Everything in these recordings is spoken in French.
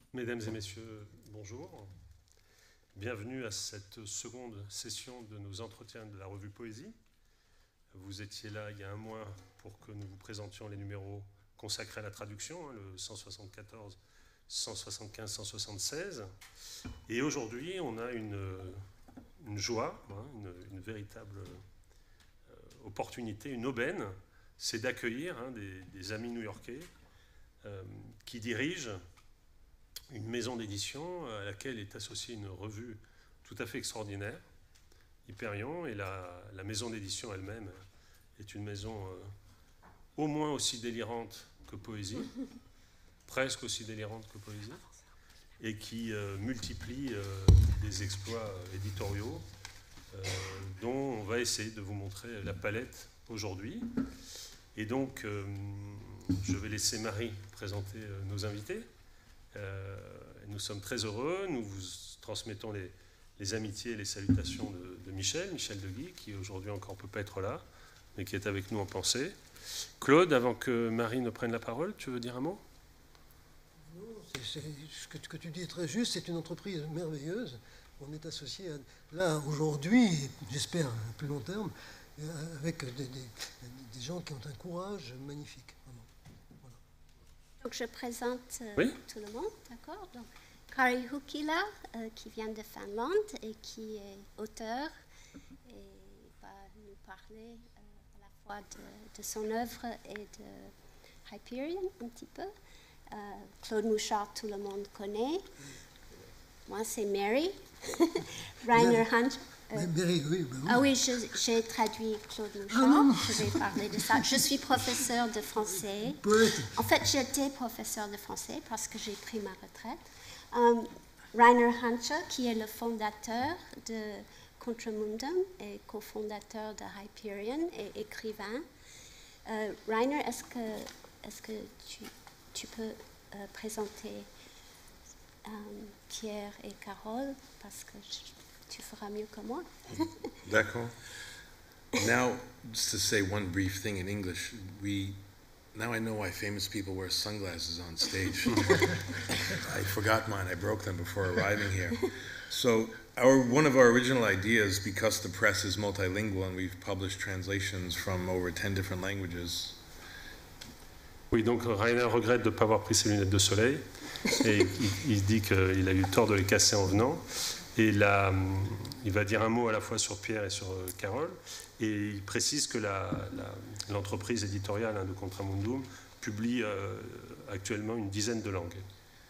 Mesdames et messieurs, bonjour. Bienvenue à cette seconde session de nos entretiens de la revue Poésie. Vous étiez là il y a un mois pour que nous vous présentions les numéros consacrés à la traduction, le 174, 175, 176. Et aujourd'hui, on a une joie, une véritable opportunité, une aubaine, c'est d'accueillir des amis new-yorkais qui dirigent une maison d'édition à laquelle est associée une revue tout à fait extraordinaire, Hyperion, et la maison d'édition elle-même est une maison au moins aussi délirante que Poésie, presque aussi délirante que Poésie, et qui multiplie des exploits éditoriaux dont on va essayer de vous montrer la palette aujourd'hui. Et donc, je vais laisser Marie présenter nos invités. Nous sommes très heureux, nous vous transmettons les amitiés et les salutations de Michel Deguy, qui aujourd'hui encore ne peut pas être là, mais qui est avec nous en pensée. Claude, avant que Marie ne prenne la parole, tu veux dire un mot? Non, ce que tu dis est très juste, c'est une entreprise merveilleuse. On est associé là aujourd'hui, j'espère à plus long terme, avec des gens qui ont un courage magnifique. Voilà. Donc je présente oui. Tout le monde, d'accord? Donc Kari Hukkila, qui vient de Finlande et qui est auteur et va nous parler à la fois de son œuvre et de Hyperion un petit peu. Claude Mouchard, tout le monde connaît. Moi, c'est Mary. Rainer Hunter. Mary, oui, oui. Ah oui, j'ai traduit Claude Mouchard. Je vais parler de ça. Je suis professeur de français. Poète. En fait, j'étais professeur de français parce que j'ai pris ma retraite. Rainer Hunter, qui est le fondateur de Contramundum et cofondateur de Hyperion et écrivain. Rainer, est-ce que tu peux présenter Pierre et Carole, parce que tu feras mieux que moi. D'accord. Now, just to say one brief thing in English, now I know why famous people wear sunglasses on stage. I forgot mine. I broke them before arriving here. So one of our original ideas, because the press is multilingual and we've published translations from over 10 different languages. Oui, donc Rainer regrette de ne pas avoir pris ses lunettes de soleil et il dit qu'il a eu tort de les casser en venant. Et là, il va dire un mot à la fois sur Pierre et sur Carole. Et il précise que l'entreprise éditoriale de Contramundum publie actuellement une dizaine de langues.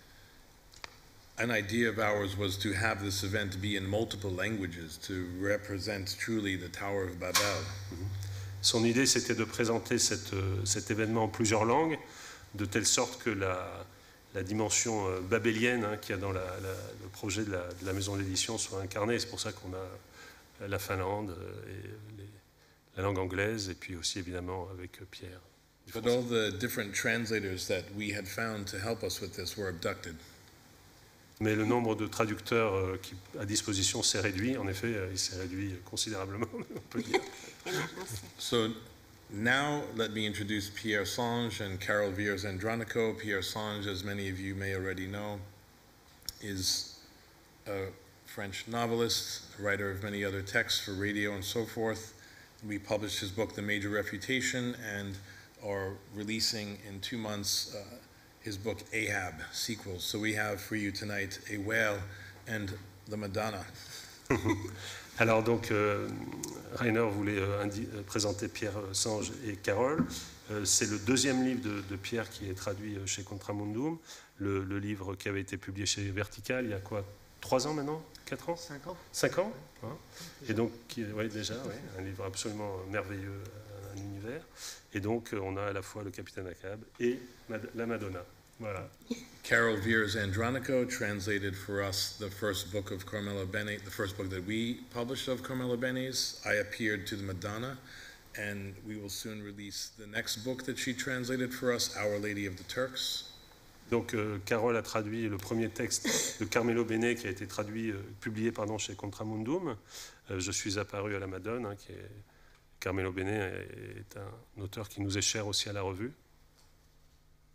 An idea of ours was to have this event be in multiple languages to represent truly the Tower of Babel. Son idée, c'était de présenter cet événement en plusieurs langues, de telle sorte que la dimension babélienne qu'il y a dans le projet de la maison d'édition soit incarnée. C'est pour ça qu'on a la Finlande et la langue anglaise, et puis aussi évidemment avec Pierre. But all the different translators that we had found to help us with this were abducted. Mais le nombre de traducteurs à disposition s'est réduit. En effet, il s'est réduit considérablement, on peut dire. So now let me introduce Pierre Sange and Carole Viers-Andronico. Pierre Sange, as many of you may already know, is a French novelist, a writer of many other texts for radio and so forth. We published his book, The Major Refutation, and are releasing in 2 months his book, Ahab, sequels. So we have for you tonight A Whale and The Madonna. Alors donc, Rainer voulait présenter Pierre Sange et Carole. C'est le deuxième livre de Pierre qui est traduit chez Contramundum. Le livre qui avait été publié chez Vertical il y a quoi, 3 ans maintenant? 4 ans? 5 ans. 5 ans, hein. Et donc, déjà, un livre absolument merveilleux, un univers. Et donc, on a à la fois le Capitaine Ahab et la Madonna. Voilà. Carole Viers-Andronico translated for us the first book of Carmelo Bene, the first book that we published of Carmelo Bene's, I Appeared to the Madonna, and we will soon release the next book that she translated for us, Our Lady of the Turks. Donc, Carole a traduit le premier texte de Carmelo Bene qui a été publié chez Contramundum. Je suis apparu à la Madone, qui est Carmelo Bene est un auteur qui nous est cher aussi à la revue.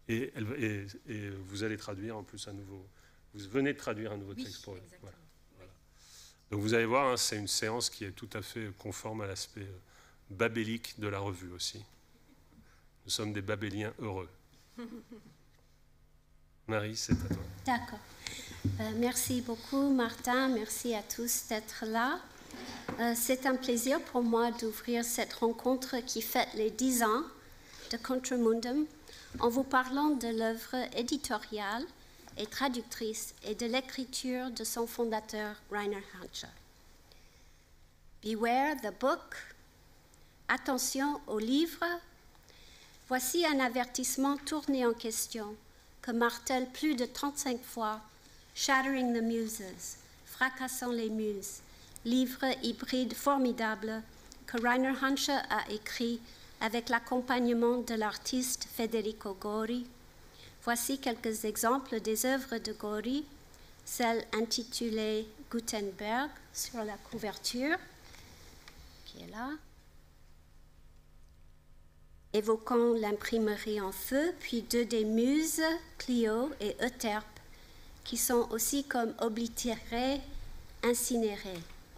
Et vous allez traduire en plus un nouveau... Vous venez de traduire un nouveau texte pour eux. Voilà. Donc vous allez voir, hein, c'est une séance qui est tout à fait conforme à l'aspect babélique de la revue aussi. Nous sommes des babéliens heureux. Marie, c'est à toi. D'accord. Merci beaucoup, Martin. Merci à tous d'être là. C'est un plaisir pour moi d'ouvrir cette rencontre qui fête les 10 ans de Contramundum en vous parlant de l'œuvre éditoriale et traductrice et de l'écriture de son fondateur, Rainer Hanche. Beware the book. Attention au livre. Voici un avertissement tourné en question que martèle plus de 35 fois Shattering the Muses, Fracassant les Muses, livre hybride formidable que Rainer Hanche a écrit avec l'accompagnement de l'artiste Federico Gori. Voici quelques exemples des œuvres de Gori, celle intitulée Gutenberg sur la couverture, qui est là, évoquant l'imprimerie en feu, puis 2 des muses, Clio et Euterpe, qui sont aussi comme oblitérées, incinérées.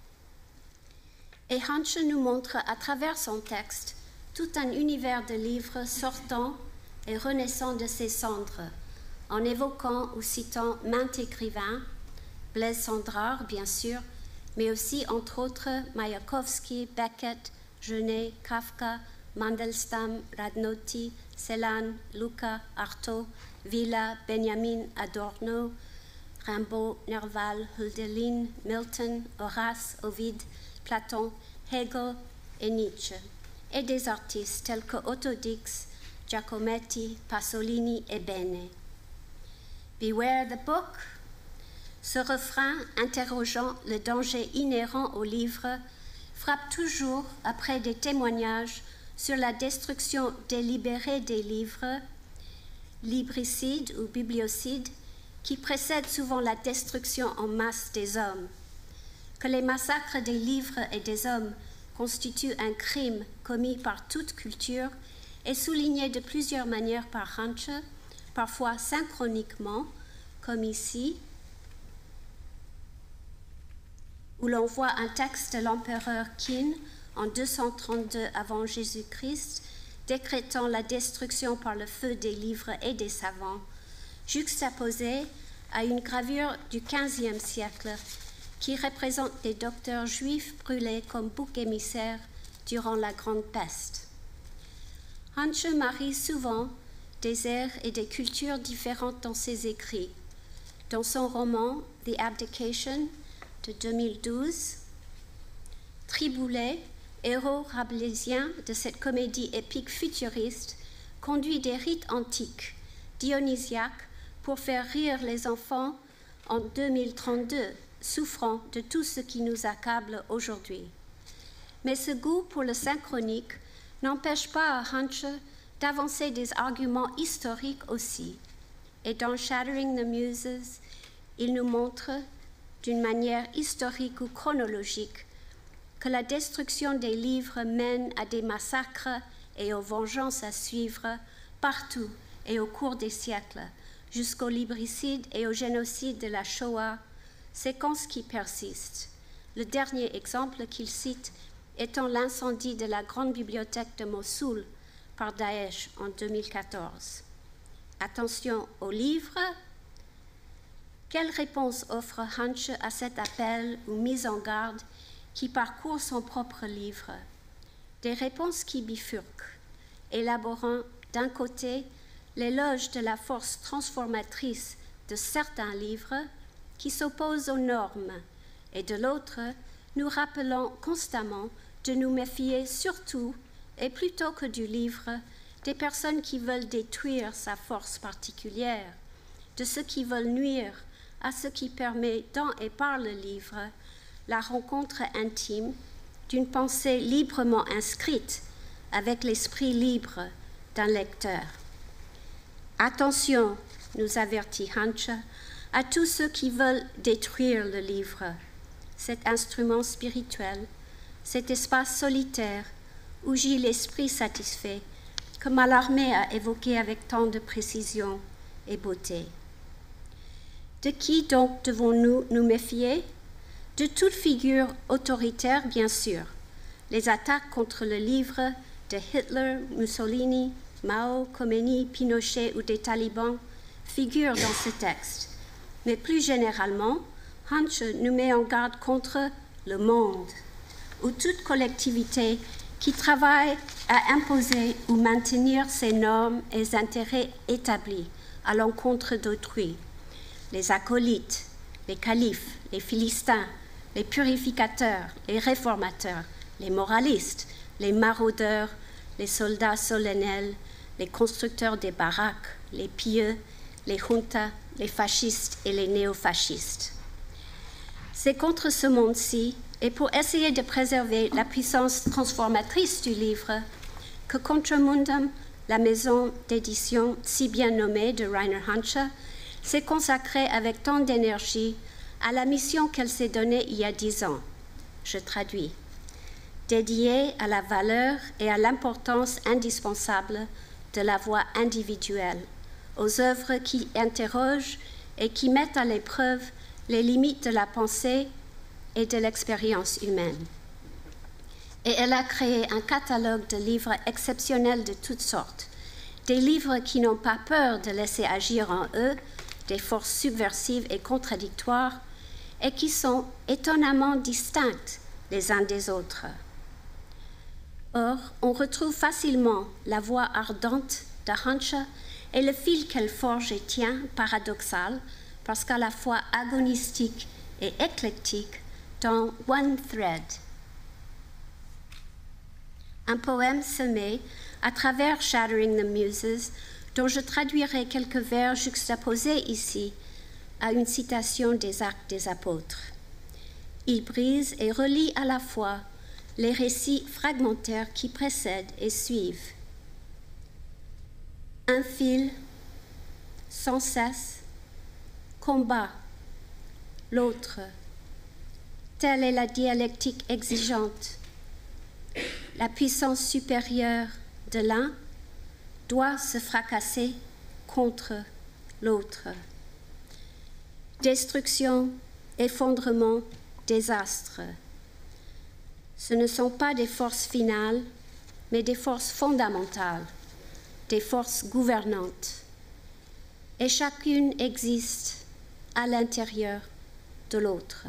Et Hanche nous montre à travers son texte tout un univers de livres sortant et renaissant de ses cendres, en évoquant ou citant maints écrivains, Blaise Cendrars bien sûr, mais aussi entre autres Mayakovsky, Beckett, Genet, Kafka, Mandelstam, Radnoti, Celan, Luca, Artaud, Villa, Benjamin, Adorno, Rimbaud, Nerval, Hölderlin, Milton, Horace, Ovid, Platon, Hegel et Nietzsche, et des artistes tels que Otto Dix, Giacometti, Pasolini et Bene. Beware the book. Ce refrain interrogeant le danger inhérent au livre frappe toujours après des témoignages sur la destruction délibérée des livres, libricide ou bibliocide, qui précède souvent la destruction en masse des hommes. Que les massacres des livres et des hommes constituent un crime commis par toute culture est souligné de plusieurs manières par Hanche, parfois synchroniquement, comme ici, où l'on voit un texte de l'empereur Qin en 232 avant Jésus-Christ, décrétant la destruction par le feu des livres et des savants, juxtaposé à une gravure du XVe siècle qui représente des docteurs juifs brûlés comme boucs émissaires durant la Grande Peste. Hanche marie souvent des ères et des cultures différentes dans ses écrits. Dans son roman The Abdication de 2012, Triboulet, héros rabelaisien de cette comédie épique futuriste, conduit des rites antiques, dionysiaques, pour faire rire les enfants en 2032, souffrant de tout ce qui nous accable aujourd'hui. Mais ce goût pour le synchronique n'empêche pas à Hanche d'avancer des arguments historiques aussi. Et dans Shattering the Muses, il nous montre, d'une manière historique ou chronologique, que la destruction des livres mène à des massacres et aux vengeances à suivre partout et au cours des siècles, jusqu'au libricide et au génocide de la Shoah, séquence qui persiste. Le dernier exemple qu'il cite étant l'incendie de la grande bibliothèque de Mossoul par Daesh en 2014. Attention aux livres. Quelle réponse offre Hanche à cet appel ou mise en garde qui parcourt son propre livre? Des réponses qui bifurquent, élaborant d'un côté l'éloge de la force transformatrice de certains livres qui s'opposent aux normes, et de l'autre, nous rappelant constamment de nous méfier surtout, et plutôt que du livre, des personnes qui veulent détruire sa force particulière, de ceux qui veulent nuire à ce qui permet dans et par le livre la rencontre intime d'une pensée librement inscrite avec l'esprit libre d'un lecteur. Attention, nous avertit Hanche, à tous ceux qui veulent détruire le livre, cet instrument spirituel, cet espace solitaire où gît l'esprit satisfait que Mallarmé a évoquées avec tant de précision et beauté. De qui donc devons-nous nous méfier? De toute figure autoritaire, bien sûr. Les attaques contre le livre de Hitler, Mussolini, Mao, Khomeini, Pinochet ou des talibans figurent dans ce texte. Mais plus généralement, Hunche nous met en garde contre le monde, ou toute collectivité qui travaille à imposer ou maintenir ses normes et intérêts établis à l'encontre d'autrui. Les acolytes, les califes, les philistins, les purificateurs, les réformateurs, les moralistes, les maraudeurs, les soldats solennels, les constructeurs des baraques, les pieux, les juntas, les fascistes et les néofascistes. C'est contre ce monde-ci, et pour essayer de préserver la puissance transformatrice du livre, que Contramundum, la maison d'édition si bien nommée de Rainer Hunche, s'est consacrée avec tant d'énergie à la mission qu'elle s'est donnée il y a 10 ans. Je traduis. Dédiée à la valeur et à l'importance indispensable de la voix individuelle, aux œuvres qui interrogent et qui mettent à l'épreuve les limites de la pensée et de l'expérience humaine. Et elle a créé un catalogue de livres exceptionnels de toutes sortes, des livres qui n'ont pas peur de laisser agir en eux des forces subversives et contradictoires et qui sont étonnamment distincts les uns des autres. Or, on retrouve facilement la voix ardente de Hunche et le fil qu'elle forge et tient, paradoxal, parce qu'à la fois agonistique et éclectique, dans One Thread. Un poème semé à travers Shattering the Muses, dont je traduirai quelques vers juxtaposés ici à une citation des Actes des Apôtres. Il brise et relie à la fois les récits fragmentaires qui précèdent et suivent. Un fil, sans cesse, combat l'autre. Telle est la dialectique exigeante. La puissance supérieure de l'un doit se fracasser contre l'autre. Destruction, effondrement, désastre. Ce ne sont pas des forces finales, mais des forces fondamentales, des forces gouvernantes. Et chacune existe à l'intérieur de l'autre.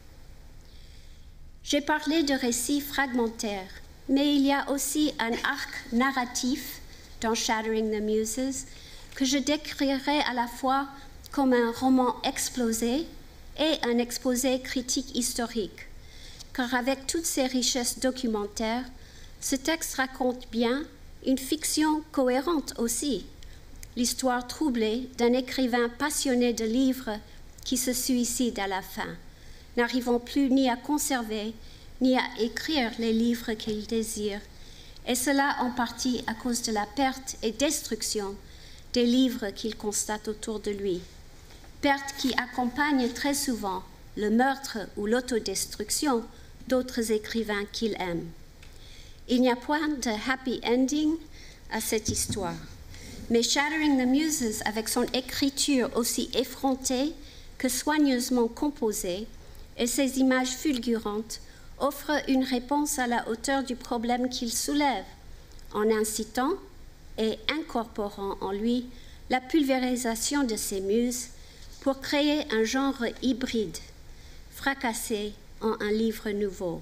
J'ai parlé de récits fragmentaires, mais il y a aussi un arc narratif dans Shattering the Muses que je décrirai à la fois comme un roman explosé et un exposé critique historique, car avec toutes ses richesses documentaires, ce texte raconte bien une fiction cohérente aussi, l'histoire troublée d'un écrivain passionné de livres qui se suicide à la fin, n'arrivant plus ni à conserver ni à écrire les livres qu'il désire, et cela en partie à cause de la perte et destruction des livres qu'il constate autour de lui, perte qui accompagne très souvent le meurtre ou l'autodestruction d'autres écrivains qu'il aime. Il n'y a point de happy ending à cette histoire, mais Shattering the Muses, avec son écriture aussi effrontée que soigneusement composée et ses images fulgurantes, offre une réponse à la hauteur du problème qu'il soulève, en incitant et incorporant en lui la pulvérisation de ses muses pour créer un genre hybride, fracassé en un livre nouveau.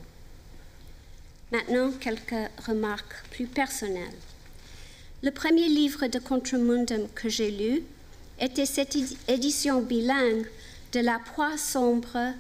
Maintenant, quelques remarques plus personnelles. Le premier livre de Contramundum que j'ai lu était cette édition bilingue de La proie sombre,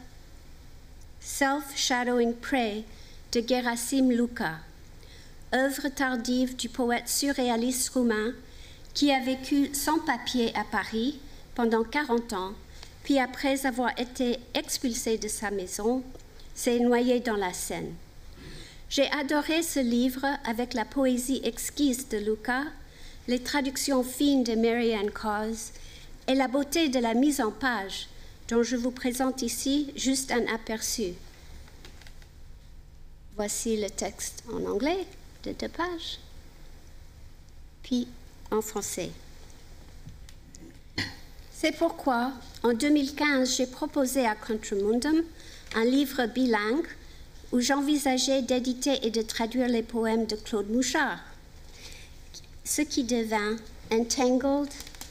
Self-Shadowing Prey de Gerasim Luca, œuvre tardive du poète surréaliste roumain qui a vécu sans papier à Paris pendant 40 ans, puis après avoir été expulsé de sa maison, s'est noyé dans la Seine. J'ai adoré ce livre avec la poésie exquise de Luca, les traductions fines de Mary-Anne Cause et la beauté de la mise en page, dont je vous présente ici juste un aperçu. Voici le texte en anglais de 2 pages. puis en français. C'est pourquoi, en 2015, j'ai proposé à Contramundum un livre bilingue où j'envisageais d'éditer et de traduire les poèmes de Claude Mouchard, ce qui devint Entangled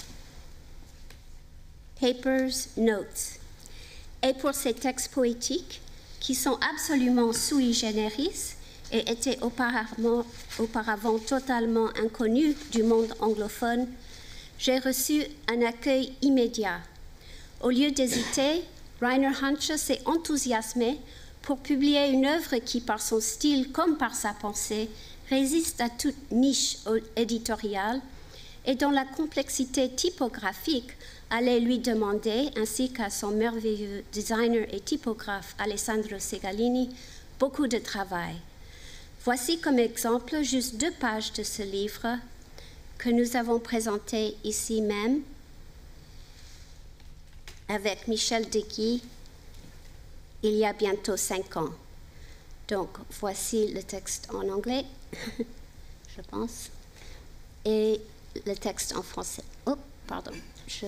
Papers Notes. Et pour ces textes poétiques, qui sont absolument sui generis et étaient auparavant totalement inconnus du monde anglophone, j'ai reçu un accueil immédiat. Au lieu d'hésiter, Rainer Hanche s'est enthousiasmé pour publier une œuvre qui, par son style comme par sa pensée, résiste à toute niche éditoriale et dont la complexité typographique allait lui demander, ainsi qu'à son merveilleux designer et typographe Alessandro Segalini, beaucoup de travail. Voici comme exemple juste 2 pages de ce livre que nous avons présenté ici même avec Michel Deguy il y a bientôt 5 ans. Donc, voici le texte en anglais, je pense, et le texte en français. Oh, pardon, je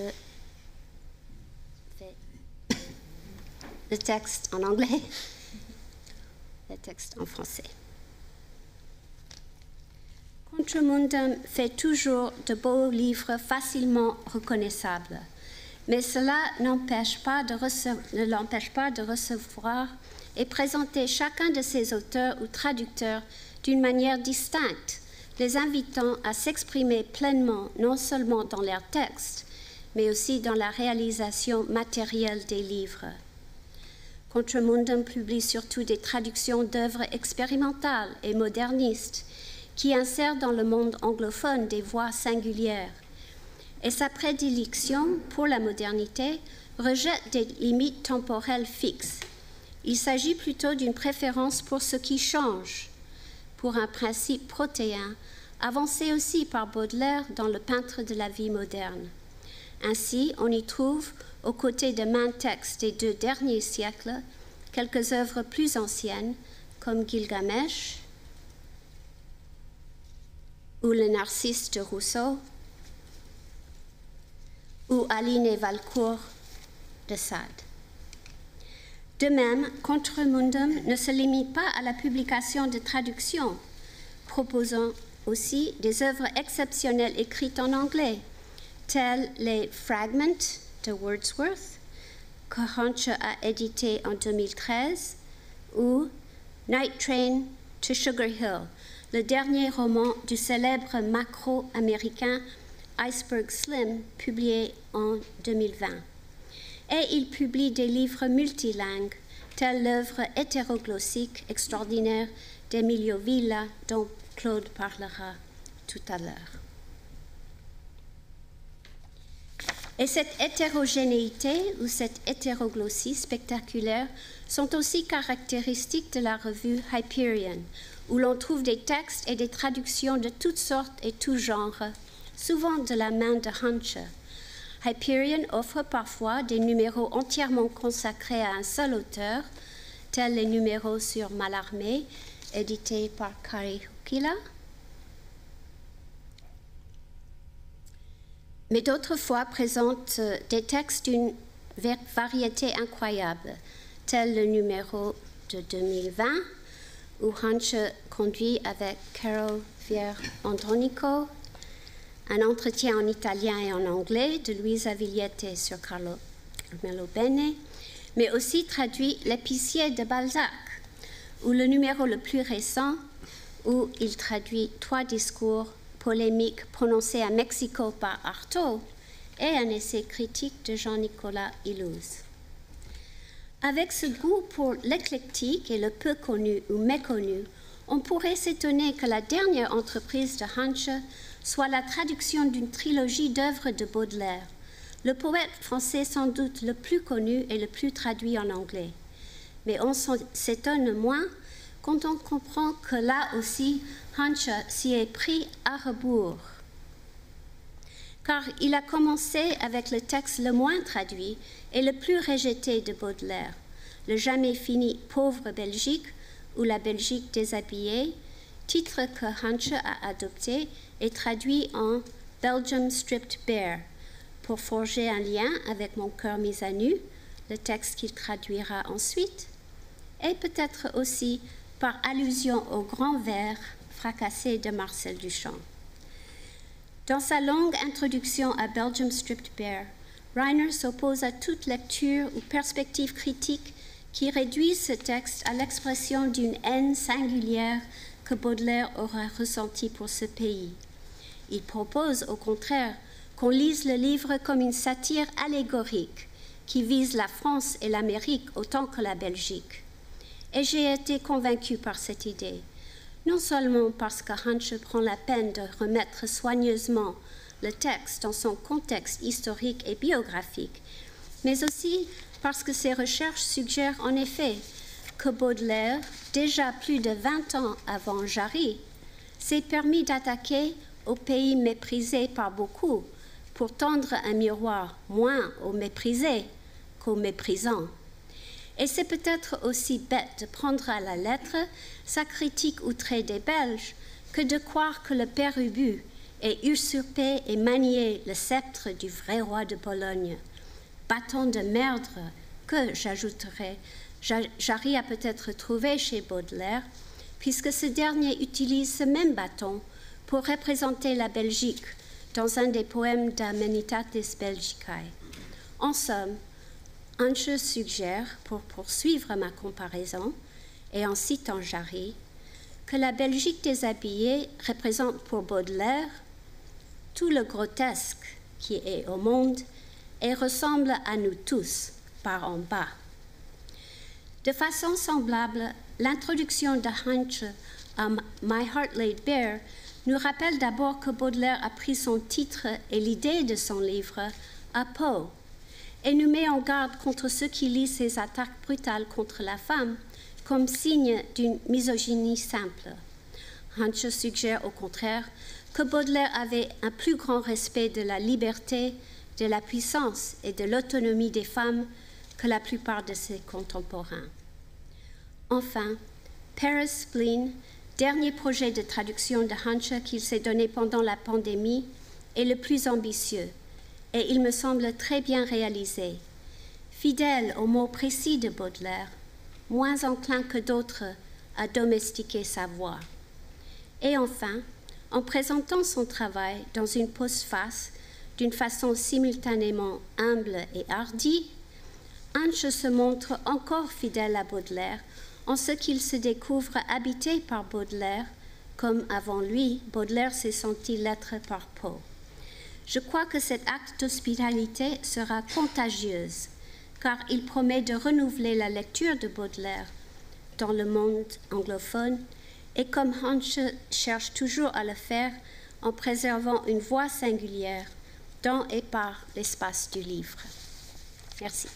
fais le texte en anglais, le texte en français. Contramundum fait toujours de beaux livres facilement reconnaissables, mais cela ne l'empêche pas de recevoir et présenter chacun de ses auteurs ou traducteurs d'une manière distincte, les invitant à s'exprimer pleinement non seulement dans leurs textes, mais aussi dans la réalisation matérielle des livres. Contramundum publie surtout des traductions d'œuvres expérimentales et modernistes qui insèrent dans le monde anglophone des voix singulières. Et sa prédilection pour la modernité rejette des limites temporelles fixes. Il s'agit plutôt d'une préférence pour ce qui change, pour un principe protéin, avancé aussi par Baudelaire dans Le peintre de la vie moderne. Ainsi, on y trouve, aux côtés de maints textes des 2 derniers siècles, quelques œuvres plus anciennes, comme Gilgamesh ou Le Narcisse de Rousseau, ou Aline et Valcourt de Sade. De même, Contramundum ne se limite pas à la publication de traductions, proposant aussi des œuvres exceptionnelles écrites en anglais, telles les Fragments de Wordsworth, que Hanche a édité en 2013, ou Night Train to Sugar Hill, le dernier roman du célèbre macro-américain Iceberg Slim, publié en 2020. Et il publie des livres multilingues, telle l'œuvre hétéroglossique extraordinaire d'Emilio Villa, dont Claude parlera tout à l'heure. Et cette hétérogénéité ou cette hétéroglossie spectaculaire sont aussi caractéristiques de la revue Hyperion, où l'on trouve des textes et des traductions de toutes sortes et tous genres, souvent de la main de Hanche. Hyperion offre parfois des numéros entièrement consacrés à un seul auteur, tels les numéros sur Mallarmé, édités par Kari Hukkila. Mais d'autres fois présentent des textes d'une variété incroyable, tel le numéro de 2020, où Hanche conduit avec Carol Vier-Andronico un entretien en italien et en anglais de Luisa Vigliette sur Carmelo Bene, mais aussi traduit L'épicier de Balzac, ou le numéro le plus récent, où il traduit 3 discours polémiques prononcés à Mexico par Artaud et un essai critique de Jean-Nicolas Illouz. Avec ce goût pour l'éclectique et le peu connu ou méconnu, on pourrait s'étonner que la dernière entreprise de Hanche soit la traduction d'une trilogie d'œuvres de Baudelaire, le poète français sans doute le plus connu et le plus traduit en anglais. Mais on s'étonne moins quand on comprend que là aussi, Hanche s'y est pris à rebours. Car il a commencé avec le texte le moins traduit et le plus rejeté de Baudelaire, le jamais fini Pauvre Belgique ou La Belgique déshabillée, titre que Hanche a adopté et traduit en Belgium Stripped Bare, pour forger un lien avec Mon cœur mis à nu, le texte qu'il traduira ensuite, et peut-être aussi par allusion au grand vers fracassé de Marcel Duchamp. Dans sa longue introduction à Belgium Stripped Bare, Reiner s'oppose à toute lecture ou perspective critique qui réduise ce texte à l'expression d'une haine singulière que Baudelaire aura ressentie pour ce pays. Il propose au contraire qu'on lise le livre comme une satire allégorique qui vise la France et l'Amérique autant que la Belgique. Et j'ai été convaincue par cette idée, non seulement parce que Hanche prend la peine de remettre soigneusement le texte dans son contexte historique et biographique, mais aussi parce que ses recherches suggèrent en effet que Baudelaire, déjà plus de 20 ans avant Jarry, s'est permis d'attaquer au pays méprisé par beaucoup pour tendre un miroir moins aux méprisés qu'aux méprisants. Et c'est peut-être aussi bête de prendre à la lettre sa critique outrée des Belges que de croire que le père Ubu ait usurpé et manié le sceptre du vrai roi de Pologne. Bâton de merde que, j'ajouterai, Jarry a peut-être trouvé chez Baudelaire, puisque ce dernier utilise ce même bâton pour représenter la Belgique dans un des poèmes d'Amenitatis Belgicae. En somme, Hanche suggère, pour poursuivre ma comparaison, et en citant Jarry, que la Belgique déshabillée représente pour Baudelaire tout le grotesque qui est au monde et ressemble à nous tous, par en bas. De façon semblable, l'introduction de Hanche à My Heart Laid Bare nous rappelle d'abord que Baudelaire a pris son titre et l'idée de son livre à Poe, et nous met en garde contre ceux qui lisent ses attaques brutales contre la femme comme signe d'une misogynie simple. Hanche suggère au contraire que Baudelaire avait un plus grand respect de la liberté, de la puissance et de l'autonomie des femmes que la plupart de ses contemporains. Enfin, Paris Spleen, dernier projet de traduction de Hanche qu'il s'est donné pendant la pandémie, est le plus ambitieux et il me semble très bien réalisé. Fidèle aux mots précis de Baudelaire, moins enclin que d'autres à domestiquer sa voix. Et enfin, en présentant son travail dans une postface d'une façon simultanément humble et hardie, Hanche se montre encore fidèle à Baudelaire en ce qu'il se découvre habité par Baudelaire, comme avant lui, Baudelaire s'est senti l'être par Poe. Je crois que cet acte d'hospitalité sera contagieuse, car il promet de renouveler la lecture de Baudelaire dans le monde anglophone, et comme Hanche cherche toujours à le faire en préservant une voix singulière dans et par l'espace du livre. Merci.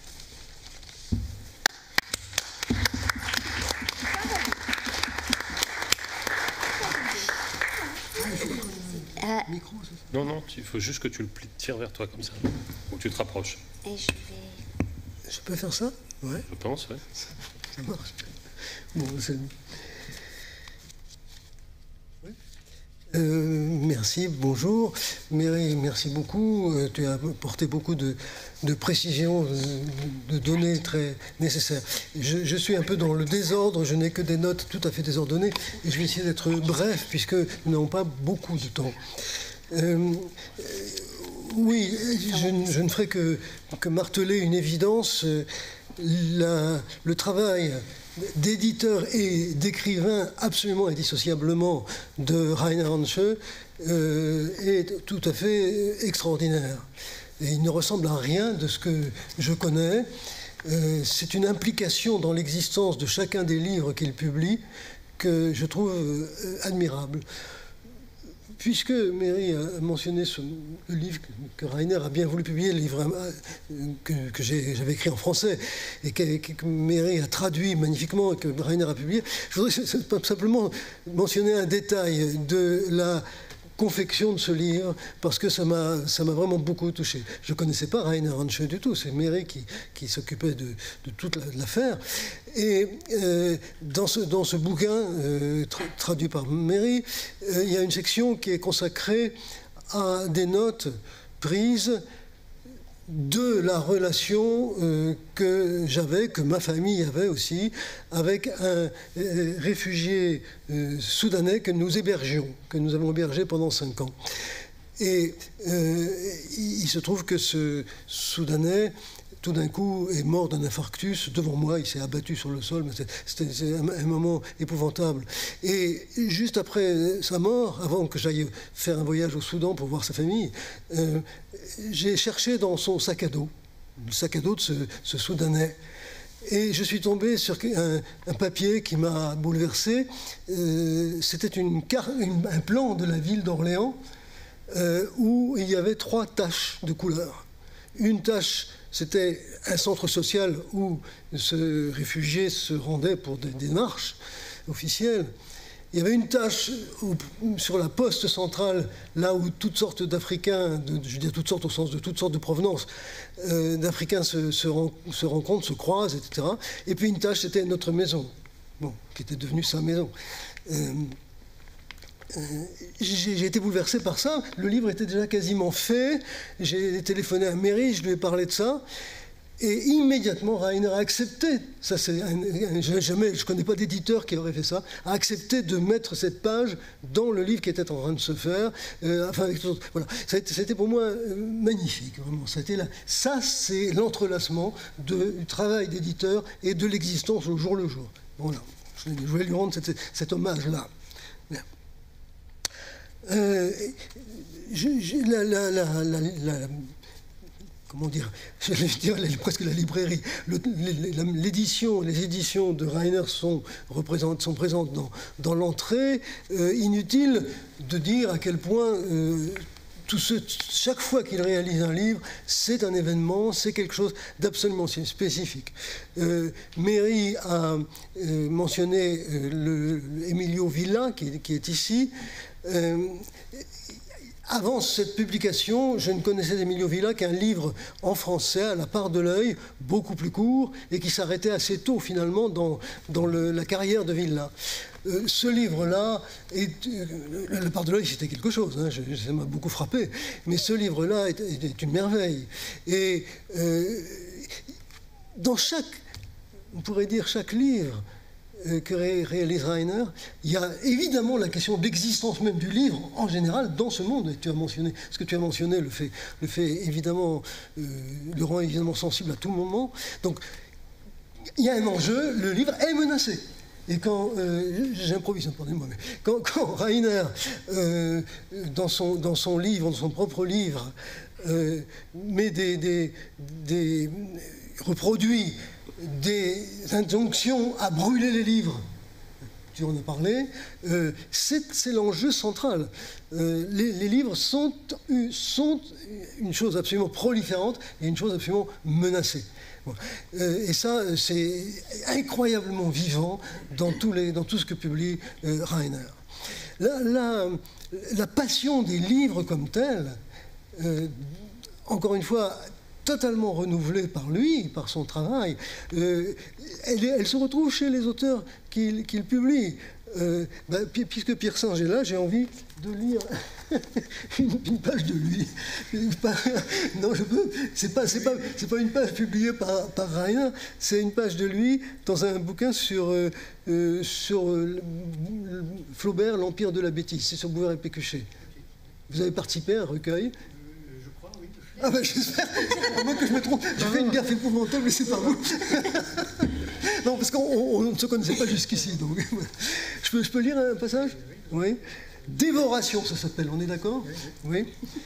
Non, non, il faut juste que tu le tires vers toi comme ça, ou que tu te rapproches. Et je vais... Je peux faire ça? Ouais. Je pense, oui. Ça marche. Bon, merci, bonjour. Mary, merci beaucoup. Tu as apporté beaucoup de précisions, de données très nécessaires. Je suis un peu dans le désordre, je n'ai que des notes tout à fait désordonnées, et je vais essayer d'être bref, puisque nous n'avons pas beaucoup de temps. Oui, je ne ferai que marteler une évidence. Le travail d'éditeur et d'écrivain absolument indissociablement de Rainer Hanche est tout à fait extraordinaire. Et il ne ressemble à rien de ce que je connais. C'est une implication dans l'existence de chacun des livres qu'il publie que je trouve admirable. Puisque Mary a mentionné le livre que Rainer a bien voulu publier, le livre que j'avais écrit en français et que Mary a traduit magnifiquement et que Rainer a publié, je voudrais simplement mentionner un détail de la confection de ce livre parce que ça m'a vraiment beaucoup touché. Je ne connaissais pas Rainer Hanche du tout, c'est Méry qui s'occupait de toute l'affaire. Et dans ce bouquin, traduit par Méry, il y a une section qui est consacrée à des notes prises de la relation que ma famille avait aussi, avec un réfugié soudanais que nous avons hébergé pendant 5 ans. Et il se trouve que ce Soudanais, tout d'un coup, est mort d'un infarctus devant moi. Il s'est abattu sur le sol, mais c'était un moment épouvantable. Et juste après sa mort, avant que j'aille faire un voyage au Soudan pour voir sa famille, j'ai cherché dans son sac à dos, le sac à dos de ce Soudanais. Et je suis tombé sur un papier qui m'a bouleversé. C'était un plan de la ville d'Orléans où il y avait 3 taches de couleur. Une tache, c'était un centre social où ce réfugié se rendait pour des démarches officielles. Il y avait une tache sur la poste centrale, là où toutes sortes d'Africains, je dis toutes sortes au sens de toutes sortes de provenances, d'Africains se rencontrent, se croisent, etc. Et puis une tache, c'était notre maison, qui était devenue sa maison. J'ai été bouleversé par ça. Le livre était déjà quasiment fait. J'ai téléphoné à Méry, je lui ai parlé de ça. Et immédiatement, Rainer a accepté, je ne connais pas d'éditeur qui aurait fait ça, a accepté de mettre cette page dans le livre qui était en train de se faire. Voilà. C'était pour moi magnifique, vraiment. Ça, c'est l'entrelacement du travail d'éditeur et de l'existence au jour le jour. Voilà. Je voulais lui rendre cet hommage-là. Comment dire, j'allais dire presque la librairie. Les éditions de Rainer sont présentes dans l'entrée. Inutile de dire à quel point chaque fois qu'il réalise un livre, c'est un événement, c'est quelque chose d'absolument spécifique. Méry a mentionné Emilio Villa, qui est ici. Avant cette publication, je ne connaissais d'Emilio Villa qu'un livre en français, à la part de l'œil, beaucoup plus court, et qui s'arrêtait assez tôt, finalement, dans la carrière de Villa. Ce livre-là, la part de l'œil, c'était quelque chose, hein, ça m'a beaucoup frappé, mais ce livre-là est une merveille. Et dans on pourrait dire chaque livre que réalise Rainer, il y a évidemment la question d'existence même du livre en général dans ce monde. Et ce que tu as mentionné le fait évidemment, le rend évidemment sensible à tout moment. Donc il y a un enjeu, le livre est menacé. Et quand, j'improvise, pardonnez-moi, mais quand Rainer, dans son livre, dans son propre livre, reproduit des injonctions à brûler les livres, tu en as parlé, c'est l'enjeu central. Les livres sont une chose absolument proliférante et une chose absolument menacée. Et ça, c'est incroyablement vivant dans tout ce que publie Rainer. La passion des livres comme telle, encore une fois, totalement renouvelée par lui, par son travail, elle se retrouve chez les auteurs qu'il publie. Puisque Pierre Singe est là, j'ai envie de lire une page de lui. Non, je peux. C'est pas une page publiée par Rainer, c'est une page de lui dans un bouquin sur Flaubert, l'Empire de la bêtise. C'est sur Bouvard et Pécuchet. Vous avez participé à un recueil? Je crois, oui. Ah ben j'espère, à moins que je me trompe, je fais une gaffe épouvantable, mais c'est pas vous. Non, parce qu'on ne se connaissait pas jusqu'ici, donc je peux lire un passage? Oui. Dévoration, ça s'appelle, on est d'accord? Oui.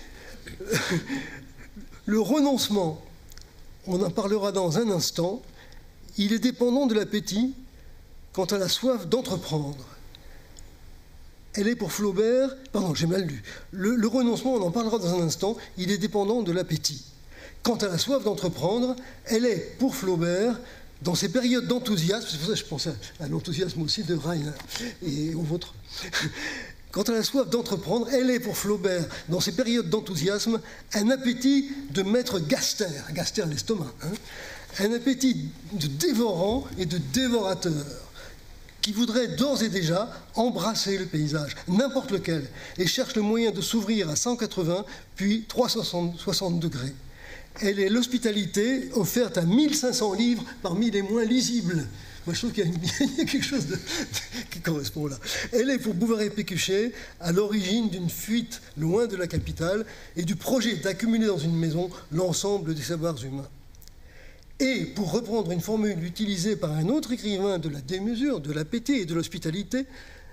Le renoncement, on en parlera dans un instant, il est dépendant de l'appétit quant à la soif d'entreprendre. Elle est pour Flaubert, pardon, j'ai mal lu. Le renoncement, on en parlera dans un instant, il est dépendant de l'appétit. Quant à la soif d'entreprendre, elle est pour Flaubert, dans ces périodes d'enthousiasme, c'est pour ça que je pensais à l'enthousiasme aussi de Rainer et au vôtre. Quant à la soif d'entreprendre, elle est pour Flaubert, dans ces périodes d'enthousiasme, un appétit de maître gaster l'estomac, hein, un appétit de dévorant et de dévorateur, qui voudrait d'ores et déjà embrasser le paysage, n'importe lequel, et cherche le moyen de s'ouvrir à 180 puis 360 degrés. Elle est l'hospitalité offerte à 1500 livres parmi les moins lisibles. Moi, je trouve qu'il y a quelque chose qui correspond là. Elle est pour Bouvard et Pécuchet à l'origine d'une fuite loin de la capitale et du projet d'accumuler dans une maison l'ensemble des savoirs humains. Et, pour reprendre une formule utilisée par un autre écrivain de la démesure, de l'appétit et de l'hospitalité,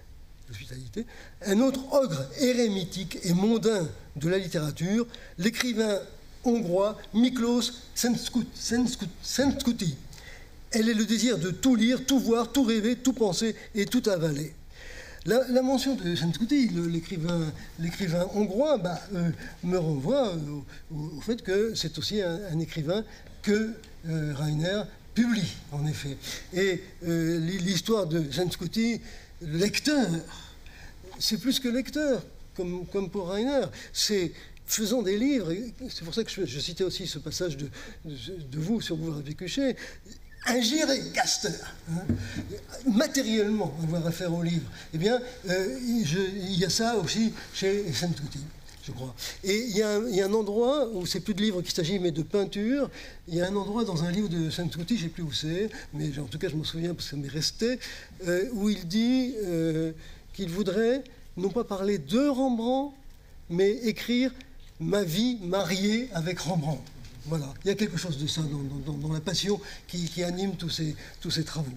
un autre ogre érémitique et mondain de la littérature, l'écrivain hongrois Miklós Szentkuti. Elle est le désir de tout lire, tout voir, tout rêver, tout penser et tout avaler. La mention de Szentkuti, l'écrivain hongrois, me renvoie au fait que c'est aussi un écrivain que Rainer publie, en effet. Et l'histoire de Szentkuti, le lecteur, c'est plus que lecteur, comme pour Rainer. C'est faisant des livres, c'est pour ça que je citais aussi ce passage de vous sur Bouvard et Pécuchet, ingérer Gaster, hein, matériellement avoir affaire au livre, eh bien, il y a ça aussi chez Szentkuti, je crois. Et il y a un endroit où c'est plus de livres qu'il s'agit, mais de peinture. Il y a un endroit dans un livre de Szentkuti, je ne sais plus où c'est, mais en tout cas je m'en souviens parce que ça m'est resté, où il dit qu'il voudrait non pas parler de Rembrandt, mais écrire ma vie mariée avec Rembrandt. Voilà, il y a quelque chose de ça dans la passion qui anime tous ces travaux.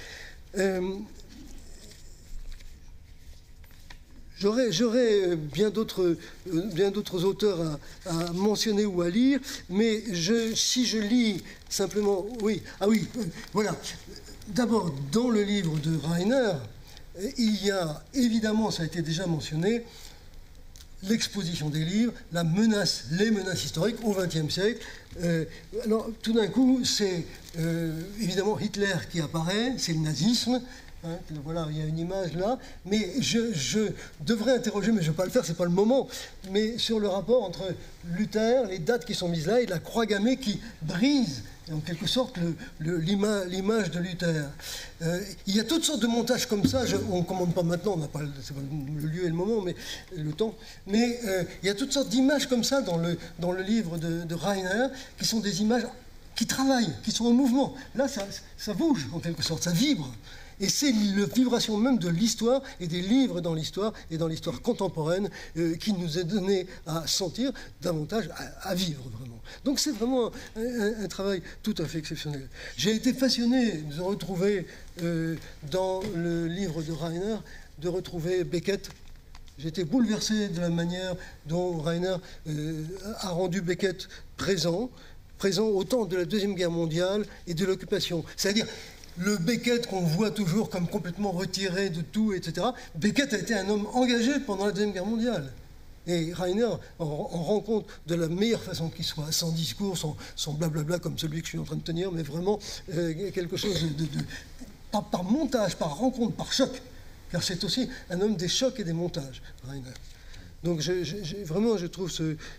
J'aurais bien d'autres auteurs à mentionner ou à lire, mais si je lis simplement... Voilà. D'abord, dans le livre de Rainer, il y a évidemment, ça a été déjà mentionné, l'exposition des livres, les menaces historiques au XXe siècle. Alors, tout d'un coup, c'est évidemment Hitler qui apparaît, c'est le nazisme. Hein, voilà, il y a une image là. Mais je devrais interroger, mais je ne vais pas le faire, ce n'est pas le moment, mais sur le rapport entre Luther, les dates qui sont mises là, et la croix gammée qui brise en quelque sorte l'image de Luther. Il y a toutes sortes de montages comme ça, on ne commande pas maintenant, on n'a pas le lieu et le moment, mais le temps, mais il y a toutes sortes d'images comme ça dans le livre de Rainer, qui sont des images qui travaillent, qui sont en mouvement. Là, ça bouge en quelque sorte, ça vibre. Et c'est la vibration même de l'histoire et des livres dans l'histoire et dans l'histoire contemporaine qui nous est donné à sentir davantage, à vivre vraiment. Donc c'est vraiment un travail tout à fait exceptionnel. J'ai été passionné de retrouver dans le livre de Rainer, de retrouver Beckett. J'ai été bouleversé de la manière dont Rainer a rendu Beckett présent au temps de la Deuxième Guerre mondiale et de l'occupation. C'est-à-dire le Beckett qu'on voit toujours comme complètement retiré de tout, etc. Beckett a été un homme engagé pendant la Deuxième Guerre mondiale. Et Rainer en rend compte de la meilleure façon qu'il soit, sans discours, sans blablabla comme celui que je suis en train de tenir, mais vraiment quelque chose par montage, par rencontre, par choc. Car c'est aussi un homme des chocs et des montages, Rainer. Donc vraiment, je trouve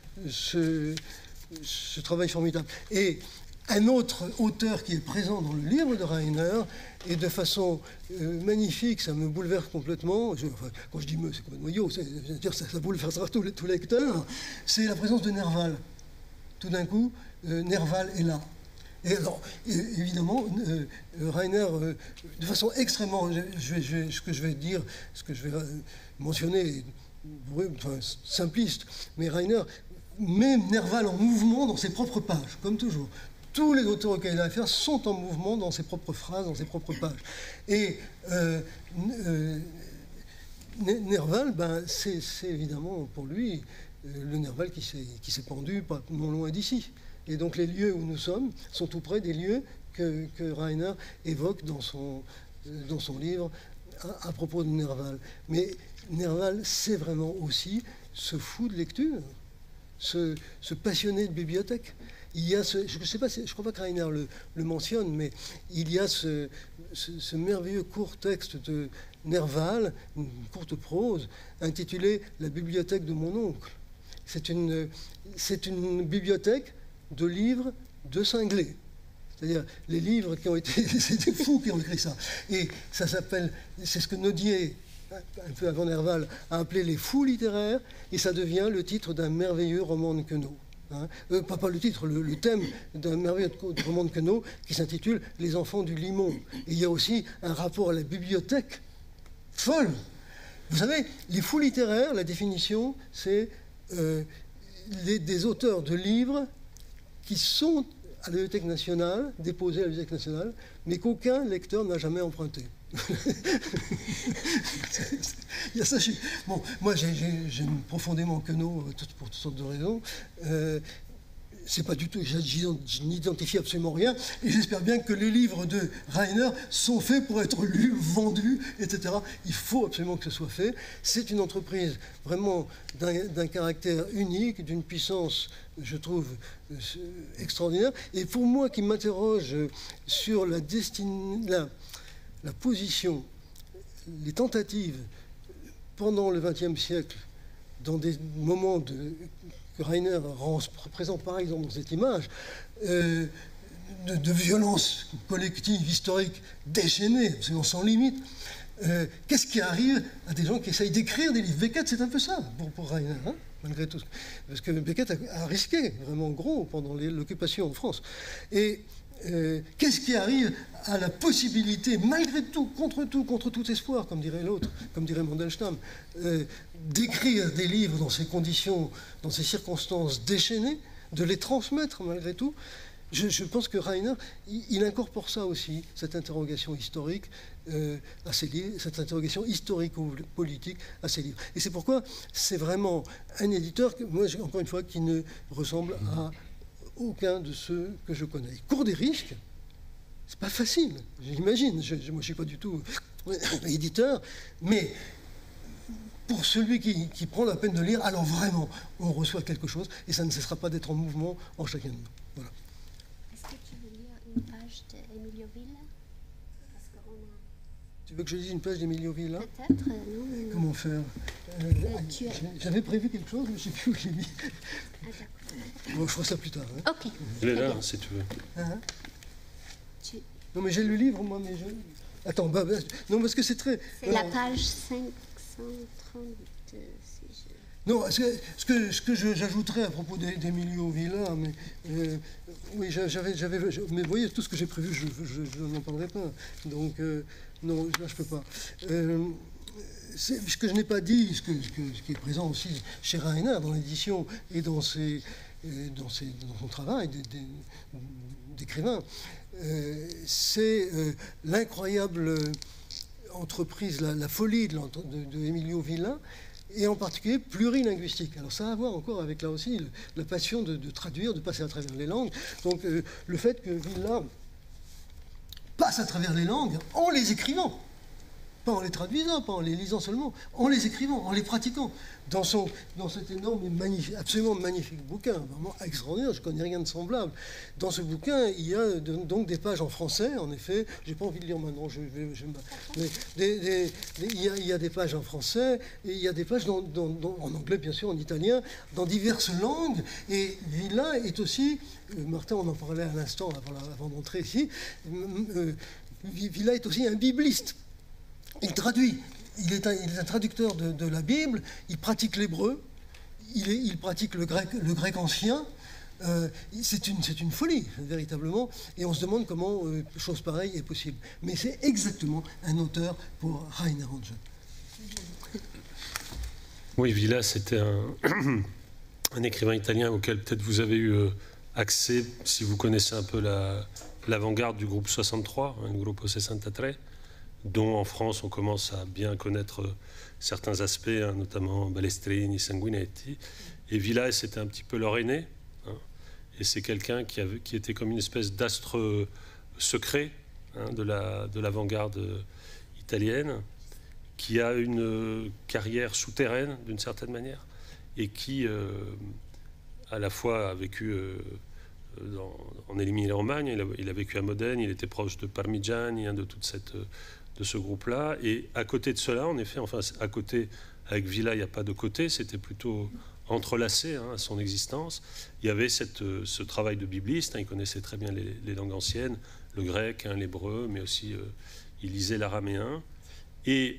ce travail formidable. Et un autre auteur qui est présent dans le livre de Rainer, et de façon magnifique, ça me bouleverse complètement, quand je dis me, c'est complètement idiot, c'est-à-dire ça bouleversera tous les lecteurs, c'est la présence de Nerval. Tout d'un coup, Nerval est là. Et alors, évidemment, Rainer, de façon extrêmement, ce que je vais mentionner, simpliste, mais Rainer met Nerval en mouvement dans ses propres pages, comme toujours. Tous les auteurs auxquels il a affaire sont en mouvement dans ses propres phrases, dans ses propres pages. Et Nerval, c'est évidemment pour lui le Nerval qui s'est pendu pas non loin d'ici. Et donc les lieux où nous sommes sont tout près des lieux que Rainer évoque dans son livre à propos de Nerval. Mais Nerval, c'est vraiment aussi ce fou de lecture, ce passionné de bibliothèque. il y a je ne sais pas, je crois pas que Rainer le mentionne, mais il y a ce merveilleux court texte de Nerval, une courte prose, intitulée « La bibliothèque de mon oncle ». C'est une bibliothèque de livres de cinglés. C'est-à-dire les livres qui ont été... C'est des fous qui ont écrit ça. Et ça s'appelle... C'est ce que Nodier, un peu avant Nerval, a appelé les fous littéraires, et ça devient le titre d'un merveilleux roman de Queneau. Hein. Pas le titre, le thème d'un merveilleux roman de Queneau qui s'intitule « Les enfants du limon ». Et il y a aussi un rapport à la bibliothèque folle. Vous savez, les fous littéraires, la définition, c'est des auteurs de livres qui sont à la Bibliothèque nationale, déposés à la Bibliothèque nationale, mais qu'aucun lecteur n'a jamais emprunté. Il y a ça chez... Bon, moi j'aime profondément Queneau pour toutes sortes de raisons. C'est pas du tout, je n'identifie absolument rien, et j'espère bien que les livres de Rainer sont faits pour être lus, vendus, etc. Il faut absolument que ce soit fait. C'est une entreprise vraiment d'un caractère unique, d'une puissance, je trouve, extraordinaire. Et pour moi qui m'interroge sur la position, les tentatives pendant le XXe siècle, dans des moments que Rainer présente par exemple dans cette image, de violence collective, historique, déchaînée, absolument sans limite. Qu'est-ce qui arrive à des gens qui essayent d'écrire des livres? Beckett, c'est un peu ça pour Rainer, hein, malgré tout. Parce que Beckett a risqué vraiment gros pendant l'occupation en France. Et qu'est-ce qui arrive à la possibilité, malgré tout, contre tout espoir, comme dirait l'autre, comme dirait Mandelstam, d'écrire des livres dans ces conditions, dans ces circonstances déchaînées, de les transmettre malgré tout? Je pense que Rainer, il incorpore ça aussi, cette interrogation historique à ses livres, cette interrogation historico-politique à ses livres. Et c'est pourquoi c'est vraiment un éditeur, moi, encore une fois, qui ne ressemble à aucun de ceux que je connais. Il court des risques, c'est pas facile, j'imagine. Moi, je ne suis pas du tout éditeur, mais pour celui qui prend la peine de lire, alors vraiment, on reçoit quelque chose, et ça ne cessera pas d'être en mouvement en chacun de nous. Voilà. Est-ce que tu veux lire une page d'Emilio Villa? Tu veux que je lise une page d'Emilio Villa? Peut-être, non. Comment faire? J'avais prévu quelque chose, mais je ne sais plus où je l'ai mis. Ah, d'accord. Bon, je ferai ça plus tard. Hein. Ok. Il est là, si tu veux. Hein? Non, mais j'ai le livre, moi, mais je... Attends, non, parce que c'est très... C'est la page 530, si je... Non, ce que j'ajouterais à propos d'Emilio Villa, mais oui, mais vous voyez, tout ce que j'ai prévu, je n'en parlerai pas. Donc, non, là, je peux pas. Ce que je n'ai pas dit, ce qui est présent aussi chez Rainer dans l'édition et dans son travail d'écrivain, c'est l'incroyable entreprise, la folie de Emilio Villa, et en particulier plurilinguistique. Alors ça a à voir encore avec, là aussi, la passion de traduire, de passer à travers les langues. Donc le fait que Villa passe à travers les langues en les écrivant, pas en les traduisant, pas en les lisant seulement, en les écrivant, en les pratiquant, dans cet énorme et absolument magnifique bouquin, vraiment extraordinaire, je ne connais rien de semblable. Dans ce bouquin, il y a donc des pages en français, en effet, je n'ai pas envie de lire maintenant, il y a des pages en français, et il y a des pages en anglais, bien sûr, en italien, dans diverses langues, et Villa est aussi, Martin, on en parlait à l'instant avant d'entrer ici, Villa est aussi un bibliste. Il traduit, il est un traducteur de la Bible, il pratique l'hébreu, il pratique le grec ancien. C'est une folie, véritablement, et on se demande comment chose pareille est possible. Mais c'est exactement un auteur pour Rainer Hansen. Oui, Villa, c'était un écrivain italien auquel peut-être vous avez eu accès, si vous connaissez un peu l'avant-garde du groupe 63, un groupe 63, dont en France on commence à bien connaître certains aspects, hein, notamment Balestrini, Sanguinetti. Et Villa, c'était un petit peu leur aîné, hein, et c'est quelqu'un qui était comme une espèce d'astre secret, hein, de l'avant-garde italienne, qui a une carrière souterraine d'une certaine manière, et qui à la fois a vécu en Émilie-Romagne, il a vécu à Modène, il était proche de Parmigiani, de de ce groupe-là. Et à côté de cela, en effet, enfin à côté, avec Villa, il n'y a pas de côté, c'était plutôt entrelacé à son existence. Il y avait ce travail de bibliste, il connaissait très bien les langues anciennes, le grec, l'hébreu, mais aussi il lisait l'araméen. Et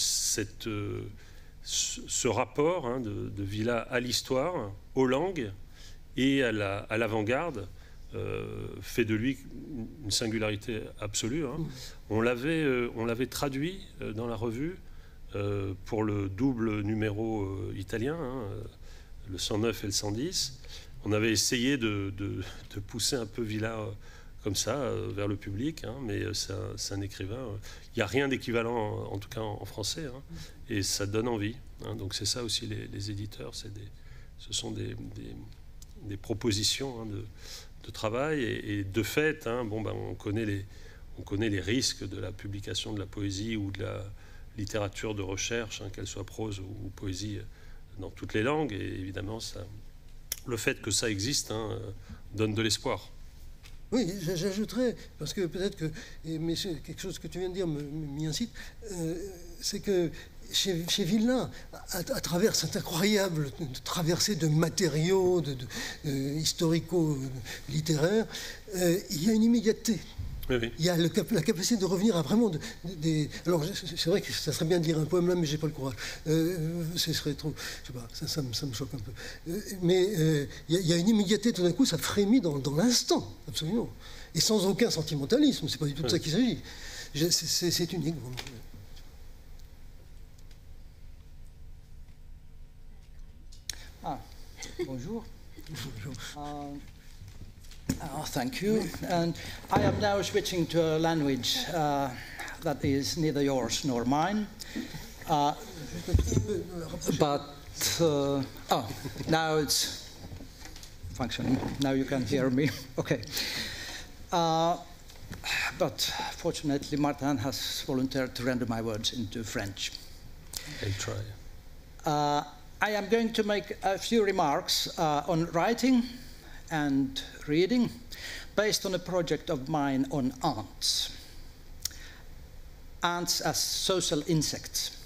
ce rapport de Villa à l'histoire, aux langues et à l'avant-garde fait de lui une singularité absolue. On l'avait traduit dans la revue pour le double numéro italien, le 109 et le 110. On avait essayé de pousser un peu Villa comme ça vers le public, mais c'est un écrivain. Il n'y a rien d'équivalent, en tout cas en français, et ça donne envie. Donc c'est ça aussi les éditeurs, ce sont des propositions de travail, et de fait, on connaît les risques de la publication de la poésie ou de la littérature de recherche, qu'elle soit prose ou poésie, dans toutes les langues, et évidemment le fait que ça existe donne de l'espoir. Oui, j'ajouterais, parce que peut-être que, mais c'est quelque chose que tu viens de dire m'y incite, c'est que chez Villa, à travers cette incroyable traversée de matériaux historico-littéraires, il y a une immédiateté. Oui, oui. Il y a la capacité de revenir à vraiment alors c'est vrai que ça serait bien de lire un poème là, mais j'ai pas le courage. Ce serait trop, je sais pas, ça me choque un peu. Mais il y a une immédiateté, tout d'un coup, ça frémit dans l'instant, absolument, et sans aucun sentimentalisme. C'est pas du tout de ça qu'il s'agit. C'est unique. Vraiment. Bonjour. Thank you. And I am now switching to a language that is neither yours nor mine. Now it's functioning. Now you can hear me. Okay. But fortunately, Martin has volunteered to render my words into French. I'll try. I am going to make a few remarks on writing and reading based on a project of mine on ants. Ants as social insects.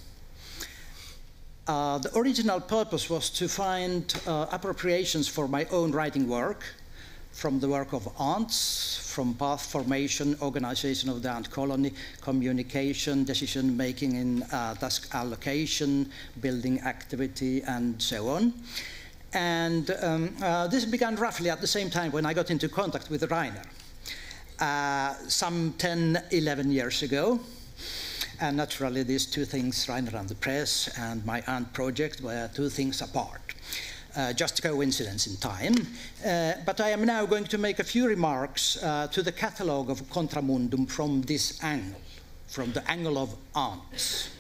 The original purpose was to find appropriations for my own writing work from the work of ants, from path formation, organization of the ant colony, communication, decision-making in task allocation, building activity, and so on. And this began roughly at the same time when I got into contact with Rainer, some 10, 11 years ago. And naturally, these two things, Rainer and the press and my ant project, were two things apart. Just a coincidence in time. But I am now going to make a few remarks to the catalogue of Contramundum from this angle, from the angle of ants.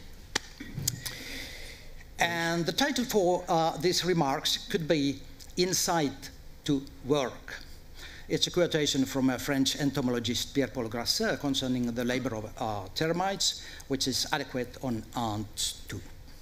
And the title for these remarks could be Insight to Work. It's a quotation from a French entomologist, Pierre-Paul Grasset, concerning the labor of termites, which is adequate on ants too.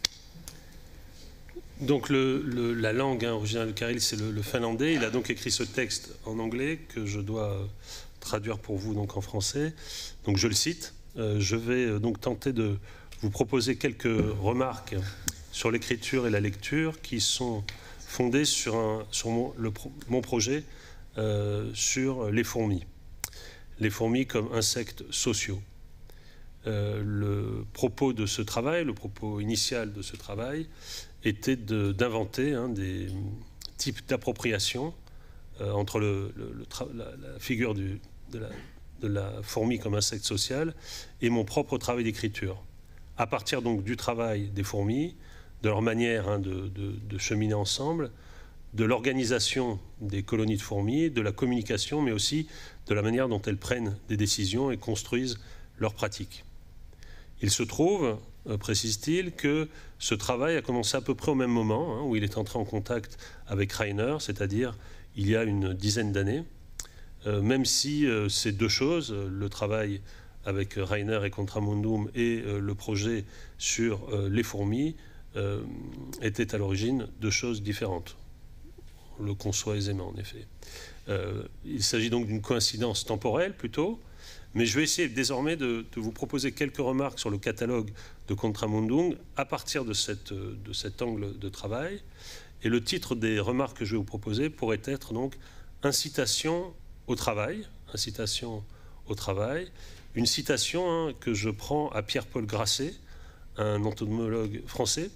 Donc la langue originale de Kirill, c'est le finlandais. Il a donc écrit ce texte en anglais que je dois traduire pour vous donc en français. Donc je le cite. Je vais donc tenter de vous proposer quelques remarques sur l'écriture et la lecture qui sont fondées sur mon projet sur les fourmis. Les fourmis comme insectes sociaux. Le propos de ce travail, le propos initial de ce travail, était d'inventer des types d'appropriation entre la figure de la fourmi comme insecte social et mon propre travail d'écriture. À partir donc du travail des fourmis, de leur manière de cheminer ensemble, de l'organisation des colonies de fourmis, de la communication, mais aussi de la manière dont elles prennent des décisions et construisent leurs pratiques. Il se trouve, précise-t-il, que ce travail a commencé à peu près au même moment, où il est entré en contact avec Rainer, c'est-à-dire il y a une dizaine d'années, même si ces deux choses, le travail avec Rainer et Contramundum et le projet sur les fourmis, étaient à l'origine de choses différentes. On le conçoit aisément, en effet. Il s'agit donc d'une coïncidence temporelle plutôt, mais je vais essayer désormais de vous proposer quelques remarques sur le catalogue de Contramundum à partir de cet angle de travail. Et le titre des remarques que je vais vous proposer pourrait être donc incitation au travail, une citation que je prends à Pierre-Paul Grasset, un entomologue français,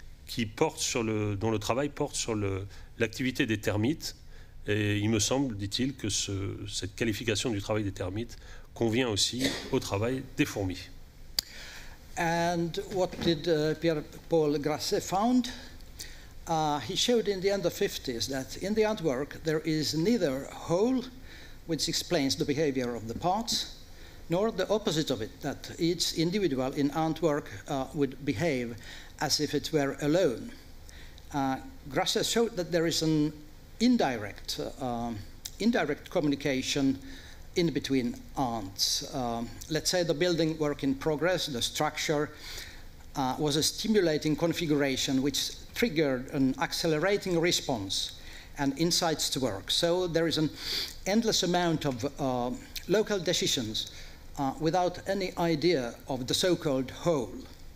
dont le travail porte sur l'activité des termites. Et il me semble, dit-il, que cette qualification du travail des termites convient aussi au travail des fourmis. And what did Pierre-Paul Grasset found? He showed in the end of the 50s that in the ant work there is neither whole, which explains the behavior of the parts, nor the opposite of it, that each individual in ant work would behave as if it were alone. Grasset showed that there is an indirect communication in between ants. Let's say the building work in progress, the structure, was a stimulating configuration which triggered an accelerating response and insights to work. So there is an endless amount of local decisions without any idea of the so-called whole.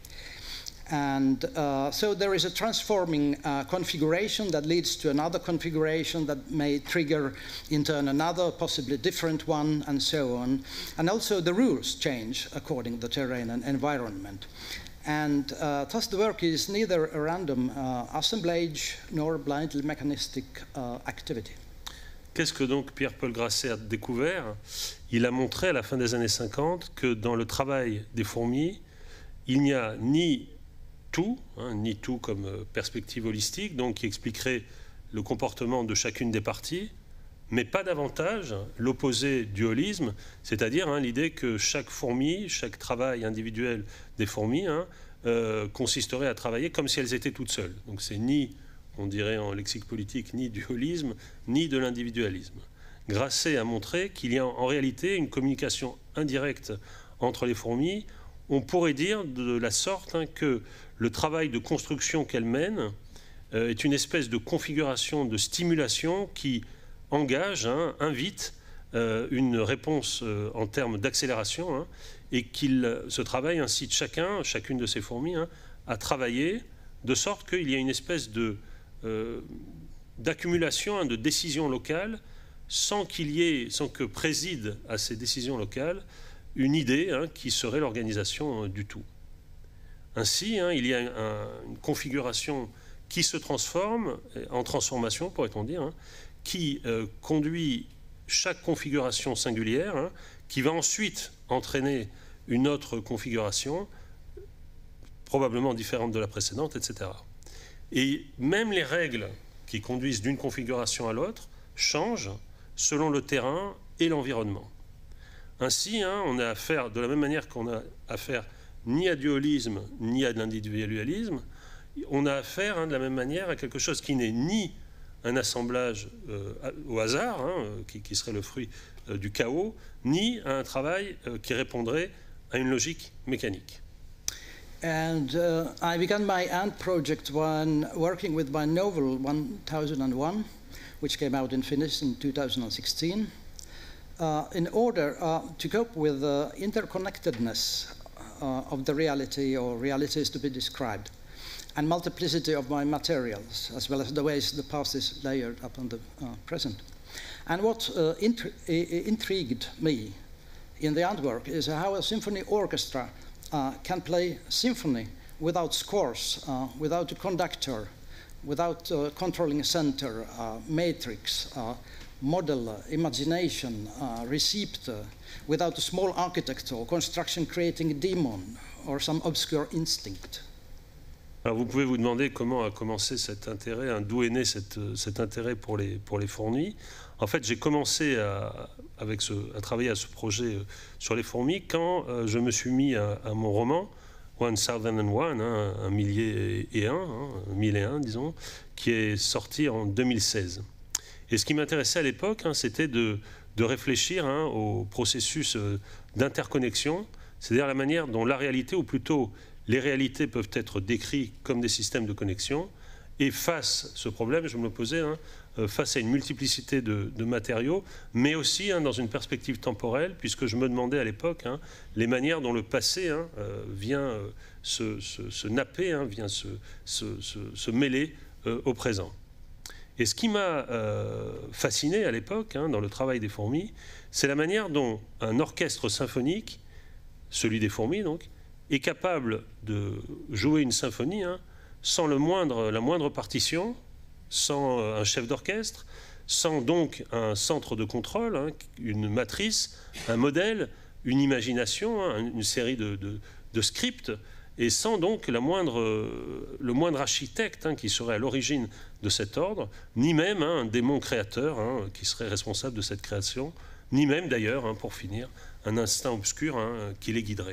And so there is a transforming configuration that leads to another configuration that may trigger in turn another, possibly different one, and so on. And also the rules change according to the terrain and environment. And thus the work is neither a random assemblage nor blindly mechanistic activity. Qu'est-ce que donc Pierre-Paul Grasset a découvert? Il a montré à la fin des années 50 que dans le travail des fourmis, il n'y a ni tout comme perspective holistique, donc qui expliquerait le comportement de chacune des parties, mais pas davantage l'opposé du holisme, c'est-à-dire l'idée que chaque fourmi, chaque travail individuel des fourmis consisterait à travailler comme si elles étaient toutes seules. Donc c'est ni, on dirait en lexique politique, ni du holisme, ni de l'individualisme. Grasset a montré qu'il y a en réalité une communication indirecte entre les fourmis. On pourrait dire de la sorte que le travail de construction qu'elles mènent est une espèce de configuration, de stimulation qui engage, invite une réponse en termes d'accélération et ce travail incite chacune de ces fourmis à travailler de sorte qu'il y a une espèce d'accumulation de décisions locales sans que préside à ces décisions locales une idée qui serait l'organisation du tout. Ainsi, il y a une configuration qui se transforme, en transformation pourrait-on dire, qui conduit chaque configuration singulière, qui va ensuite entraîner une autre configuration, probablement différente de la précédente, etc. Et même les règles qui conduisent d'une configuration à l'autre changent selon le terrain et l'environnement. Ainsi, on a affaire, de la même manière qu'on a affaire ni à du holisme, ni à de l'individualisme, on a affaire de la même manière à quelque chose qui n'est ni un assemblage au hasard, qui serait le fruit du chaos, ni à un travail qui répondrait à une logique mécanique. And I began my ant project when working with my novel 1001, which came out in Finnish in 2016, in order to cope with the interconnectedness of the reality or realities to be described, and multiplicity of my materials, as well as the ways the past is layered upon the present. And what intrigued me in the ant work is how a symphony orchestra can play symphony without scores, without a conductor, without a controlling center, matrix, model, imagination, receptor, without a small architect or construction creating a demon or some obscure instinct. Alors vous pouvez vous demander comment a commencé cet intérêt, d'où est né cet intérêt pour les fourmis. En fait, j'ai commencé à travailler à ce projet sur les fourmis quand je me suis mis à mon roman 1001, un millier et un, disons, qui est sorti en 2016. Et ce qui m'intéressait à l'époque, c'était de réfléchir au processus d'interconnexion, c'est-à-dire la manière dont la réalité, ou plutôt les réalités, peuvent être décrites comme des systèmes de connexion. Et face à ce problème, je me posais face à une multiplicité de matériaux, mais aussi dans une perspective temporelle, puisque je me demandais à l'époque les manières dont le passé vient se napper, vient se mêler au présent. Et ce qui m'a fasciné à l'époque, dans le travail des fourmis, c'est la manière dont un orchestre symphonique, celui des fourmis donc, est capable de jouer une symphonie sans la moindre partition, sans un chef d'orchestre, sans donc un centre de contrôle, une matrice, un modèle, une imagination, une série de scripts, et sans donc le moindre architecte qui serait à l'origine de cet ordre, ni même un démon créateur qui serait responsable de cette création, ni même d'ailleurs, pour finir, un instinct obscur qui les guiderait.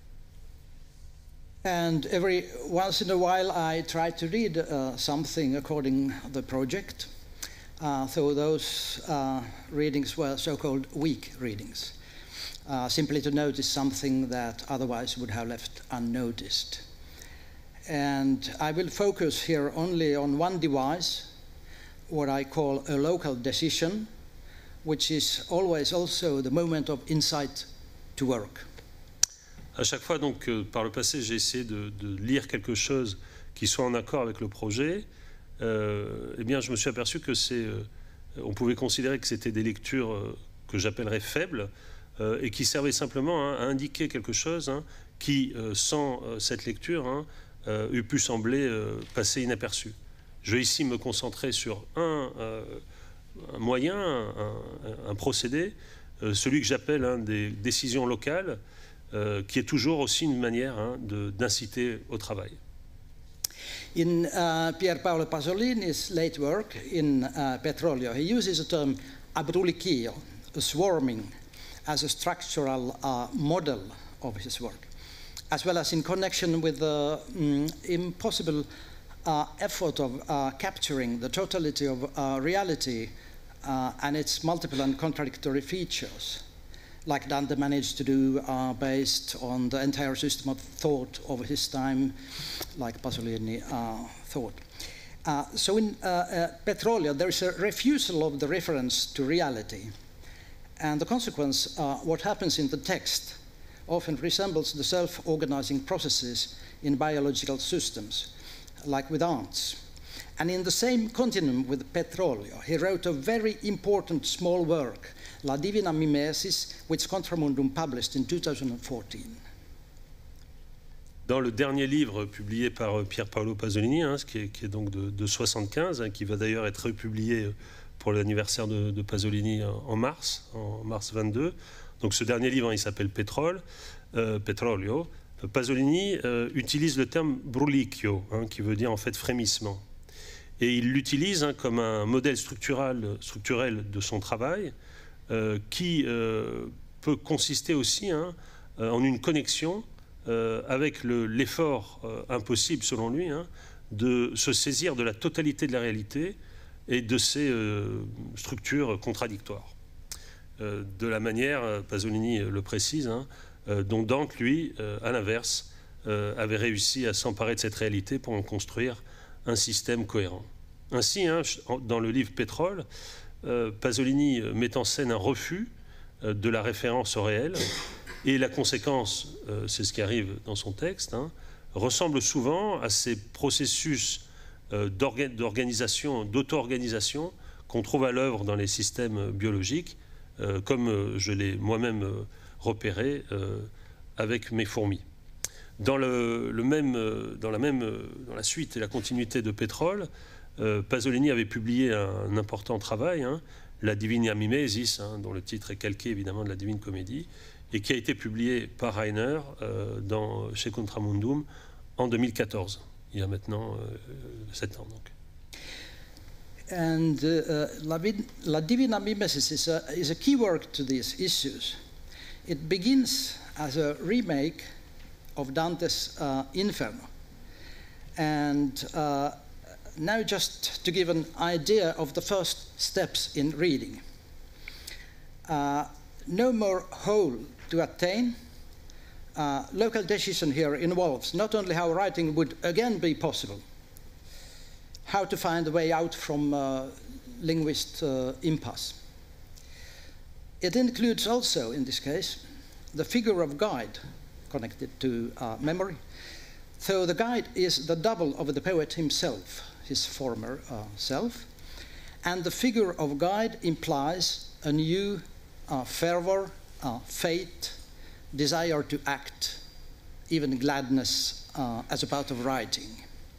And every once in a while I try to read something according to the project. So those readings were so-called weak readings, simply to notice something that otherwise would have left unnoticed. And I will focus here only on one device, what I call a local decision, which is always also the moment of insight to work. À chaque fois, donc, par le passé, j'ai essayé de lire quelque chose qui soit en accord avec le projet. Eh bien, je me suis aperçu que on pouvait considérer que c'était des lectures que j'appellerais faibles et qui servaient simplement à indiquer quelque chose qui, sans cette lecture, eût pu sembler passer inaperçu. Je vais ici me concentrer sur un moyen, un procédé, celui que j'appelle des décisions locales, qui est toujours aussi une manière d'inciter au travail. In Pier Paolo Pasolini's late work in Petrolio, he uses the term abrulichio, swarming, as a structural model of his work, as well as in connection with the impossible effort of capturing the totality of reality and its multiple and contradictory features, like Dante managed to do based on the entire system of thought of his time, like Pasolini thought. So in Petrolio, there is a refusal of the reference to reality. And the consequence, what happens in the text, often resembles the self-organizing processes in biological systems, like with ants. And in the same continuum with Petrolio, he wrote a very important small work, La Divina Mimesis, which Contramundum published in 2014. Dans le dernier livre publié par Pier Paolo Pasolini, qui est donc de 1975, qui va d'ailleurs être republié pour l'anniversaire de Pasolini en mars 22. Donc ce dernier livre, il s'appelle Petrolio. Pasolini utilise le terme brulicchio, qui veut dire en fait frémissement. Et il l'utilise comme un modèle structurel de son travail, qui peut consister aussi en une connexion avec l'effort impossible, selon lui, de se saisir de la totalité de la réalité et de ses structures contradictoires. De la manière, Pasolini le précise, dont Dante, lui, à l'inverse, avait réussi à s'emparer de cette réalité pour en construire un système cohérent. Ainsi, dans le livre Pétrole, Pasolini met en scène un refus de la référence au réel, et la conséquence, c'est ce qui arrive dans son texte, ressemble souvent à ces processus d'organisation, d'auto-organisation qu'on trouve à l'œuvre dans les systèmes biologiques, comme je l'ai moi-même repéré avec mes fourmis. Dans la suite et la continuité de Pétrole, Pasolini avait publié un important travail, La Divina Mimesis, dont le titre est calqué évidemment de la Divine Comédie, et qui a été publié par Reiner chez Contramundum en 2014, il y a maintenant 7 ans. Donc. And La Divina Mimesis is a key work to these issues. It begins as a remake of Dante's Inferno. And now just to give an idea of the first steps in reading. No more whole to attain. Local decision here involves not only how writing would again be possible, how to find a way out from linguist impasse. It includes also, in this case, the figure of guide connected to memory. So the guide is the double of the poet himself, his former self, and the figure of guide implies a new fervor, fate, desire to act, even gladness as a part of writing.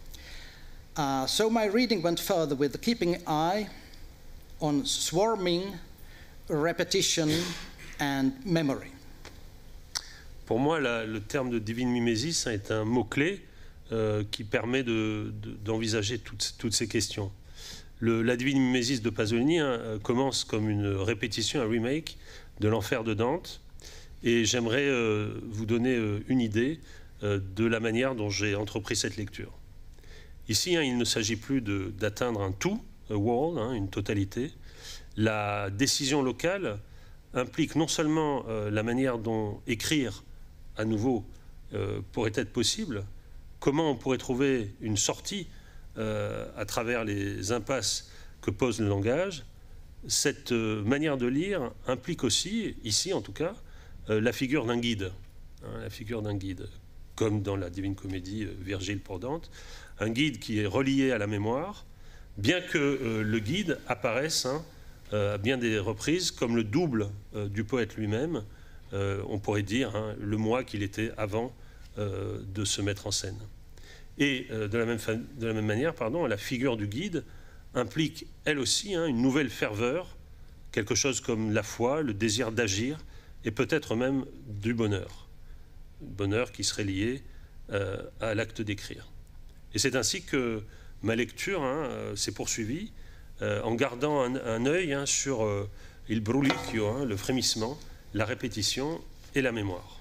So my reading went further with keeping eye on swarming, repetition and memory. Pour moi, le terme de divine mimésis est un mot-clé qui permet d'envisager toutes ces questions. La divine mimésis de Pasolini commence comme une répétition, un remake de l'Enfer de Dante, et j'aimerais vous donner une idée de la manière dont j'ai entrepris cette lecture. Ici, il ne s'agit plus d'atteindre un tout, a whole, une totalité. La décision locale implique non seulement la manière dont écrire à nouveau pourrait être possible, comment on pourrait trouver une sortie à travers les impasses que pose le langage. Cette manière de lire implique aussi, ici en tout cas, la figure d'un guide, la figure d'un guide, comme dans la Divine Comédie Virgile pour Dante, un guide qui est relié à la mémoire, bien que le guide apparaisse à bien des reprises comme le double du poète lui-même, on pourrait dire le moi qu'il était avant de se mettre en scène. Et de la même manière, la figure du guide implique elle aussi une nouvelle ferveur, quelque chose comme la foi, le désir d'agir, et peut-être même du bonheur. Bonheur qui serait lié à l'acte d'écrire. Et c'est ainsi que ma lecture s'est poursuivie en gardant un œil sur il brulicchio, le frémissement, la répétition et la mémoire.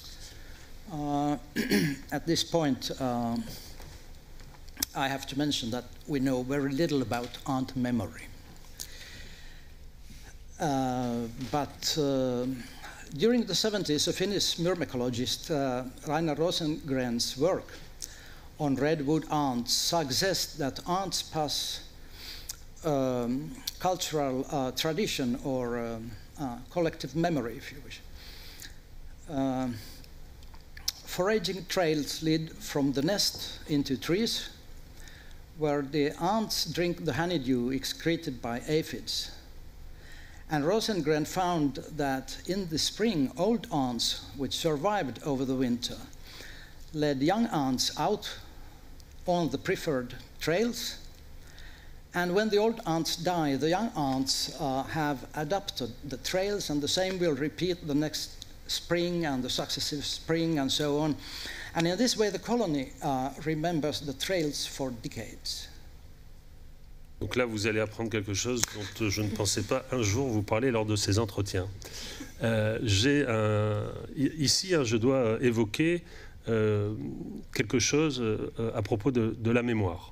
At this point, I have to mention that we know very little about ant memory. But during the 70s, a Finnish myrmecologist, Rainer Rosengren's work on redwood ants suggests that ants pass cultural tradition or collective memory, if you wish. Foraging trails lead from the nest into trees, where the ants drink the honeydew excreted by aphids. And Rosengren found that in the spring, old ants, which survived over the winter, led young ants out on the preferred trails. And when the old ants die, the young ants have adopted the trails, and the same will repeat the next spring and the successive spring and so on. And in this way, the colony remembers the trails for decades. Donc là, vous allez apprendre quelque chose dont je ne pensais pas un jour vous parler lors de ces entretiens. Ici, je dois évoquer quelque chose à propos de la mémoire.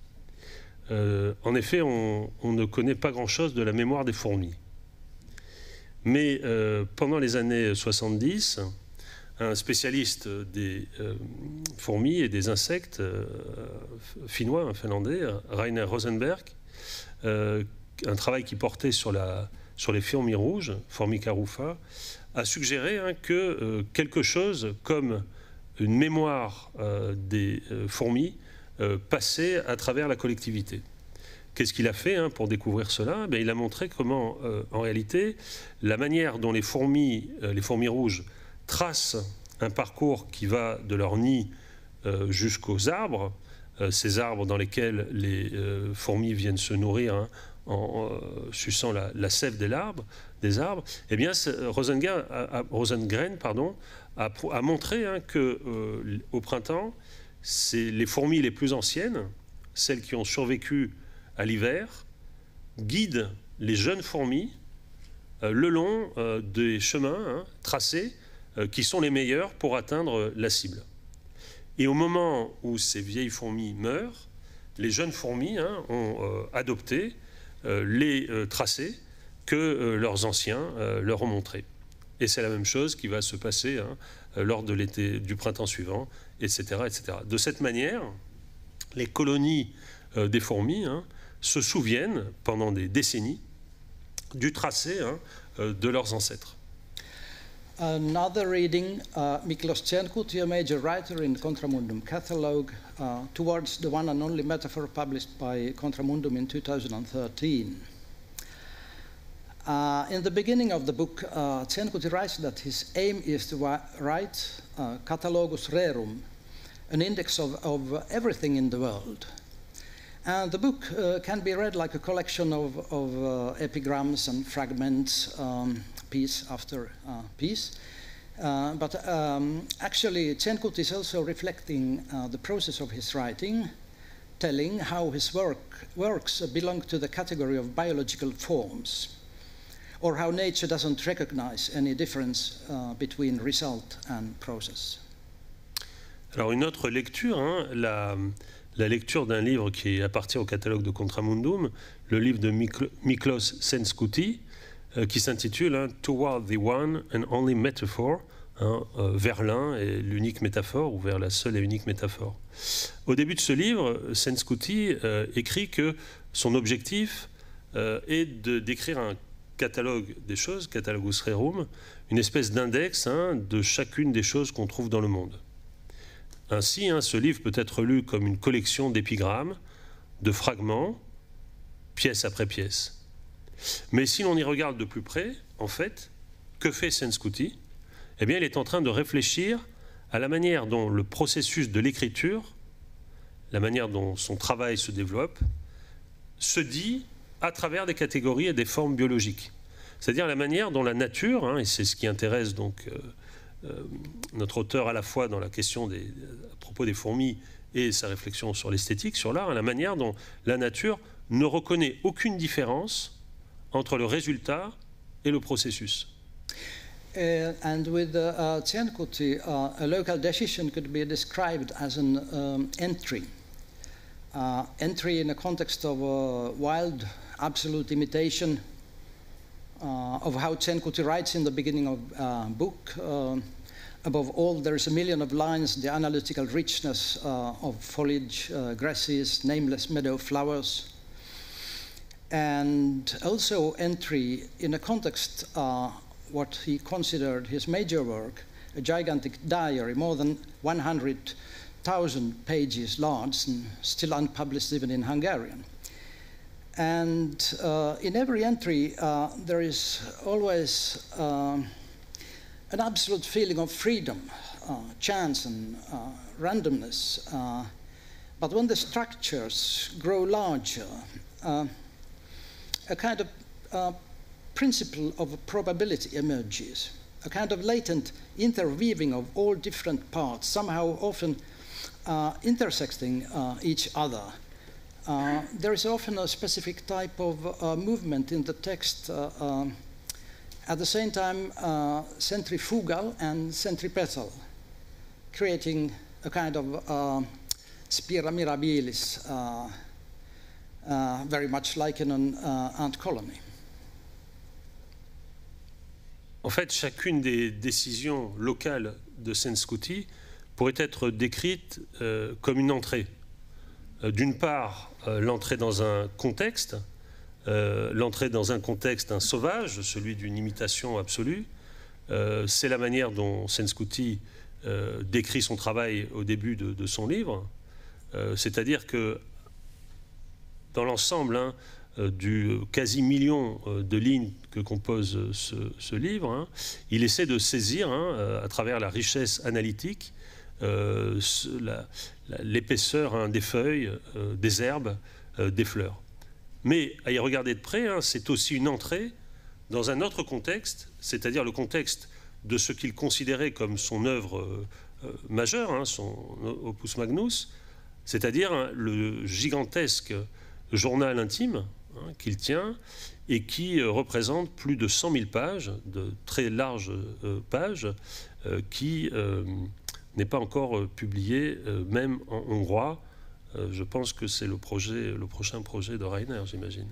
En effet, on ne connaît pas grand-chose de la mémoire des fourmis. Mais pendant les années 70, un spécialiste des fourmis et des insectes finnois, un finlandais, Rainer Rosenberg, un travail qui portait sur les fourmis rouges, Formica rufa, a suggéré que quelque chose comme une mémoire des fourmis passait à travers la collectivité. Qu'est-ce qu'il a fait pour découvrir cela? Il a montré comment, en réalité, la manière dont les fourmis rouges tracent un parcours qui va de leur nid jusqu'aux arbres, ces arbres dans lesquels les fourmis viennent se nourrir en suçant la sève des arbres, eh bien, Rosengren a montré qu'au printemps, c'est les fourmis les plus anciennes, celles qui ont survécu à l'hiver, guident les jeunes fourmis le long des chemins tracés qui sont les meilleurs pour atteindre la cible. Et au moment où ces vieilles fourmis meurent, les jeunes fourmis ont adopté les tracés que leurs anciens leur ont montrés. Et c'est la même chose qui va se passer lors de l'été, du printemps suivant, etc., etc. De cette manière, les colonies des fourmis se souviennent pendant des décennies du tracé de leurs ancêtres. Another reading, Miklos Tsenkouti, a major writer in Contramundum Catalogue, towards the one and only metaphor published by Contramundum in 2013. In the beginning of the book, Tsenkouti writes that his aim is to write Catalogus Rerum, an index of everything in the world. And the book can be read like a collection of epigrams and fragments, piece after piece. But actually, Tsenkouti is also reflecting the process of his writing, telling how his works belong to the category of biological forms, or how nature doesn't recognize any difference between result and process. Alors une autre lecture, la lecture d'un livre qui appartient au catalogue de Contramundum, le livre de Miklos Tsenkouti, qui s'intitule Toward the One and Only Metaphor, vers l'un et l'unique métaphore, ou vers la seule et unique métaphore. Au début de ce livre, Tsenkouti écrit que son objectif est d'écrire un catalogue des choses, Catalogus Rerum, une espèce d'index de chacune des choses qu'on trouve dans le monde. Ainsi, ce livre peut être lu comme une collection d'épigrammes, de fragments, pièce après pièce. Mais si l'on y regarde de plus près, en fait, que fait Tsenkouti ? Eh bien, il est en train de réfléchir à la manière dont le processus de l'écriture, la manière dont son travail se développe, se dit à travers des catégories et des formes biologiques. C'est-à-dire la manière dont la nature, et c'est ce qui intéresse donc notre auteur à la fois dans la question à propos des fourmis et sa réflexion sur l'esthétique, sur l'art, la manière dont la nature ne reconnaît aucune différence entre le résultat et le processus. And with Tsenkouti, a local decision could be described as an entry. Entry in a context of wild, absolute imitation of how Tsenkouti writes in the beginning of book. Above all, there is a million of lines, the analytical richness of foliage, grasses, nameless meadow flowers. And also entry in a context, what he considered his major work, a gigantic diary, more than 100,000 pages large and still unpublished even in Hungarian. And in every entry, there is always an absolute feeling of freedom, chance and randomness. But when the structures grow larger, a kind of principle of probability emerges, a kind of latent interweaving of all different parts, somehow often intersecting each other. There is often a specific type of movement in the text, at the same time centrifugal and centripetal, creating a kind of spira mirabilis, very much like in an ant colony. En fait, chacune des décisions locales de Tsenkouti pourrait être décrite comme une entrée. D'une part, l'entrée dans un contexte, sauvage, celui d'une imitation absolue. C'est la manière dont Tsenkouti décrit son travail au début de son livre. C'est-à-dire que dans l'ensemble du quasi-million de lignes que compose ce livre, il essaie de saisir, à travers la richesse analytique, l'épaisseur des feuilles, des herbes, des fleurs. Mais à y regarder de près, c'est aussi une entrée dans un autre contexte, c'est-à-dire le contexte de ce qu'il considérait comme son œuvre majeure, son opus magnus, c'est-à-dire le gigantesque journal intime qu'il tient et qui représente plus de 100 000 pages, de très larges pages, qui n'est pas encore publié, même en hongrois. Je pense que c'est le prochain projet de Rainer, j'imagine.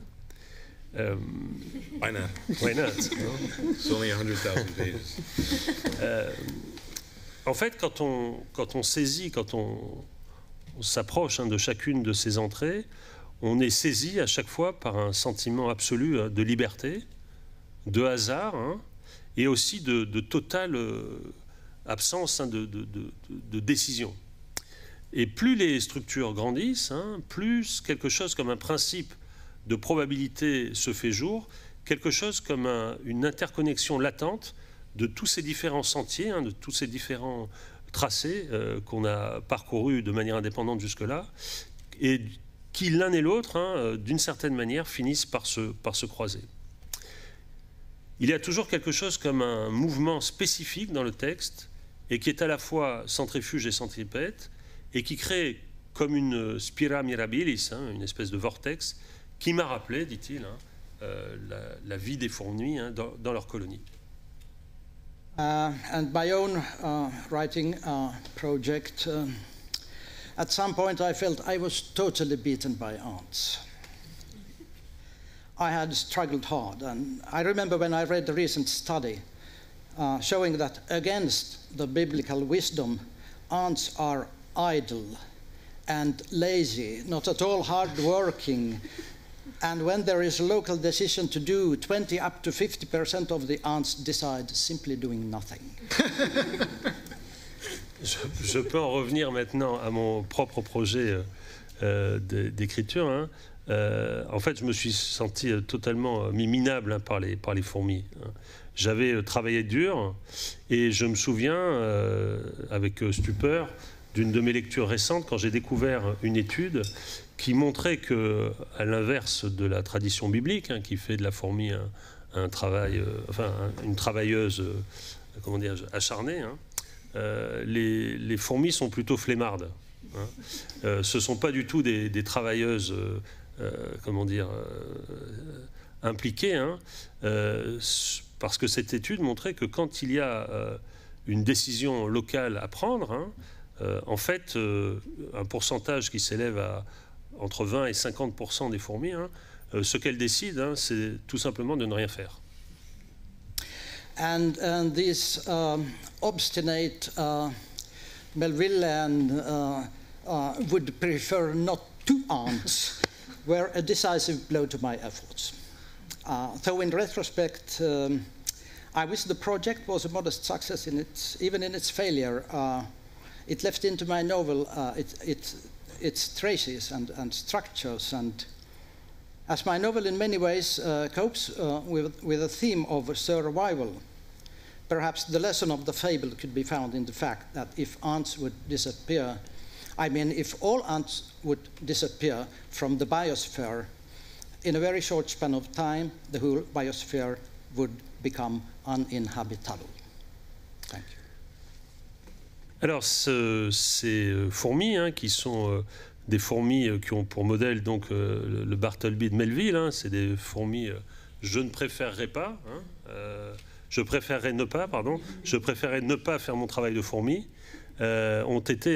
Why not? Why not? It's only 100,000 pages. En fait, quand on saisit, quand on s'approche de chacune de ces entrées, on est saisi à chaque fois par un sentiment absolu de liberté, de hasard, hein, et aussi de totale absence, hein, de décision. Et plus les structures grandissent, hein, plus quelque chose comme un principe de probabilité se fait jour, quelque chose comme une interconnexion latente de tous ces différents sentiers, hein, de tous ces différents tracés qu'on a parcourus de manière indépendante jusque-là, et qui l'un et l'autre, hein, d'une certaine manière, finissent par se croiser. Il y a toujours quelque chose comme un mouvement spécifique dans le texte, et qui est à la fois centrifuge et centripète, et qui crée comme une spira mirabilis, hein, une espèce de vortex, qui m'a rappelé, dit-il, hein, la vie des fourmis, hein, dans leur colonie. And my own writing project, at some point I felt I was totally beaten by ants. I had struggled hard, and I remember when I read the recent study showing that against the biblical wisdom, ants are idle and lazy, not at all hard-working. And when there is a local decision to do, 20 up to 50% of the ants decide simply doing nothing. Je peux en revenir maintenant à mon propre projet d'écriture. Hein. En fait, je me suis senti totalement minable, hein, par les fourmis. Hein. J'avais travaillé dur et je me souviens, avec stupeur, d'une de mes lectures récentes, quand j'ai découvert une étude qui montrait que, à l'inverse de la tradition biblique, hein, qui fait de la fourmi un travail, une travailleuse, comment dire, acharnée, hein, les fourmis sont plutôt flemmardes. Hein. Ce ne sont pas du tout des travailleuses, comment dire, impliquées, hein, parce que cette étude montrait que quand il y a une décision locale à prendre, hein, en fait, un pourcentage qui s'élève à entre 20 et 50% des fourmis, hein, ce qu'elles décident, hein, c'est tout simplement de ne rien faire. And these obstinate Melvillian would prefer not two ants were a decisive blow to my efforts. Though in retrospect, I wish the project was a modest success even in its failure. It left into my novel its traces and structures, and as my novel in many ways copes with a theme of survival, perhaps the lesson of the fable could be found in the fact that if ants would disappear, if all ants would disappear from the biosphere, in a very short span of time, the whole biosphere would become uninhabitable. Thank you. Alors, ces fourmis, hein, qui sont des fourmis qui ont pour modèle donc, le Bartleby de Melville, hein, c'est des fourmis je ne préférerais pas, hein, je préférerais ne pas faire mon travail de fourmi, ont été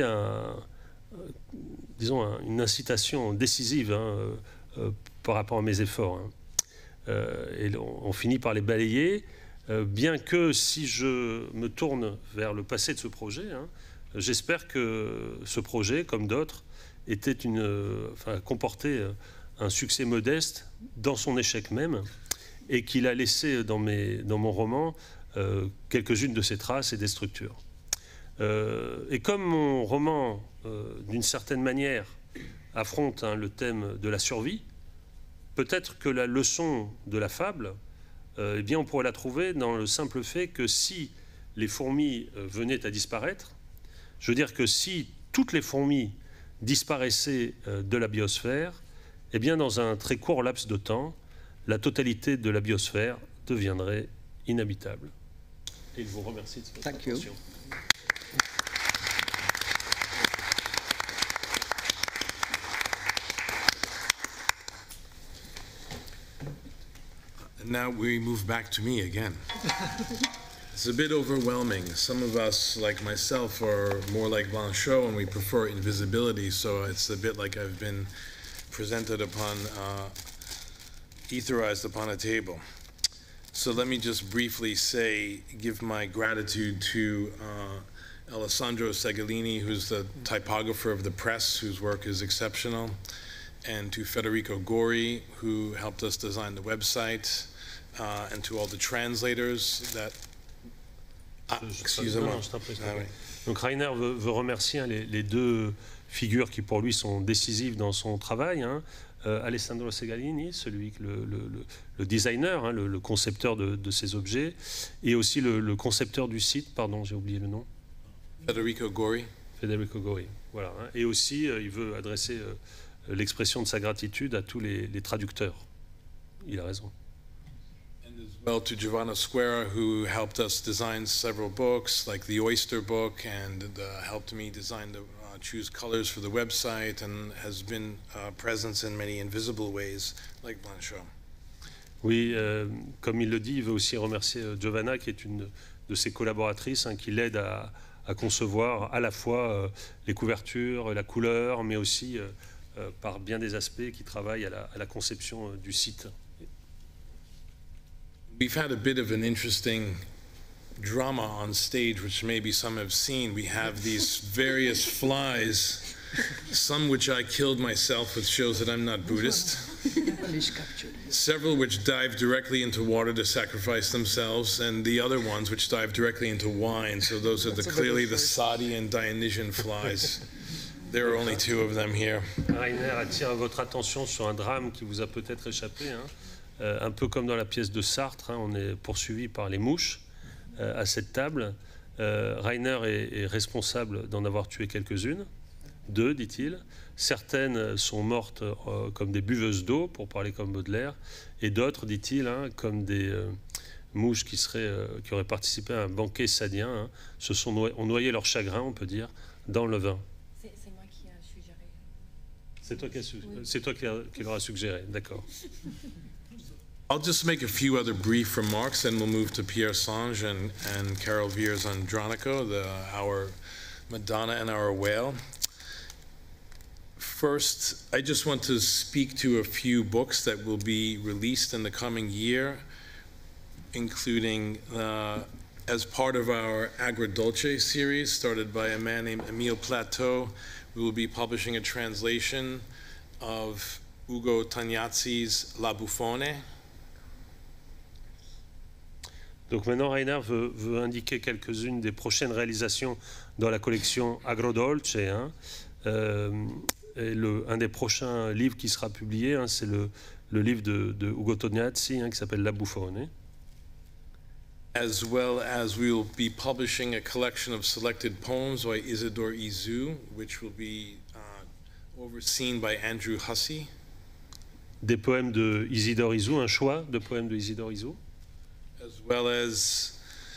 une incitation décisive, hein, par rapport à mes efforts. Hein. Et on finit par les balayer. Bien que si je me tourne vers le passé de ce projet, hein, j'espère que ce projet, comme d'autres, comportait un succès modeste dans son échec même, et qu'il a laissé dans mon roman quelques-unes de ses traces et des structures. Et comme mon roman, d'une certaine manière, affronte, hein, le thème de la survie, peut-être que la leçon de la fable, eh bien, on pourrait la trouver dans le simple fait que si les fourmis venaient à disparaître, je veux dire que si toutes les fourmis disparaissaient de la biosphère, eh bien, dans un très court laps de temps, la totalité de la biosphère deviendrait inhabitable. Et je vous remercie de votre attention. Now we move back to me again. It's a bit overwhelming. Some of us, like myself, are more like Blanchot and we prefer invisibility, so it's a bit like I've been presented upon, etherized upon a table. So let me just briefly give my gratitude to Alessandro Segolini, who's the typographer of the press, whose work is exceptional, and to Federico Gori, who helped us design the website, and to all the translators that... excusez-moi. Non, je t'en prie, je t'en prie. Donc Rainer veut remercier hein, les deux figures qui pour lui sont décisives dans son travail, hein. Alessandro Segalini, celui le designer, hein, le concepteur de ces objets, et aussi le concepteur du site, pardon, j'ai oublié le nom. Federico Gori. Federico Gori, voilà. Hein. Et aussi, il veut adresser l'expression de sa gratitude à tous les traducteurs. Il a raison. And as well to Giovanna Square, who helped us design several books, like the Oyster book, and helped me design choose colors for the website, and has been present in many invisible ways, like Blanchot. Oui, comme il le dit, il veut aussi remercier Giovanna, qui est une de ses collaboratrices, hein, qui l'aide à concevoir à la fois les couvertures, la couleur, mais aussi par bien des aspects qui travaillent à la conception du site. We've had a bit of an interesting drama on stage, which maybe some have seen. We have these various flies, some which I killed myself, which shows that I'm not Buddhist. Several which dive directly into water to sacrifice themselves, and the other ones which dive directly into wine. So those are clearly the Sadi and Dionysian flies. There are only two of them here. Rainer attire votre attention sur un drame qui vous a peut-être échappé, hein. Un peu comme dans la pièce de Sartre, hein, on est poursuivi par les mouches à cette table. Rainer est responsable d'en avoir tué quelques-unes, 2, dit-il. Certaines sont mortes comme des buveuses d'eau, pour parler comme Baudelaire, et d'autres, dit-il, hein, comme des mouches qui auraient participé à un banquet sadien, hein, ont noyé leur chagrin, on peut dire, dans le vin. C'est moi qui ai suggéré. C'est toi qui leur a suggéré, d'accord. I'll just make a few other brief remarks, and we'll move to Pierre Sange and Carol Viers Andronico, our Madonna and our whale. First, I just want to speak to a few books that will be released in the coming year, including as part of our Agrodolce series, started by a man named Emile Plateau. We will be publishing a translation of Ugo Tognazzi's La Buffone. Donc maintenant, Rainer veut indiquer quelques-unes des prochaines réalisations dans la collection Agrodolce. Hein. Et un des prochains livres qui sera publié, hein, c'est le livre de Ugo Tognazzi, hein, qui s'appelle La Buffone. As well as we will be publishing a collection of selected poems by Isidore Izu, which will be overseen by Andrew Hussey. Des poèmes de Isidore Izu, un choix de poèmes de Isidore Izu. As well as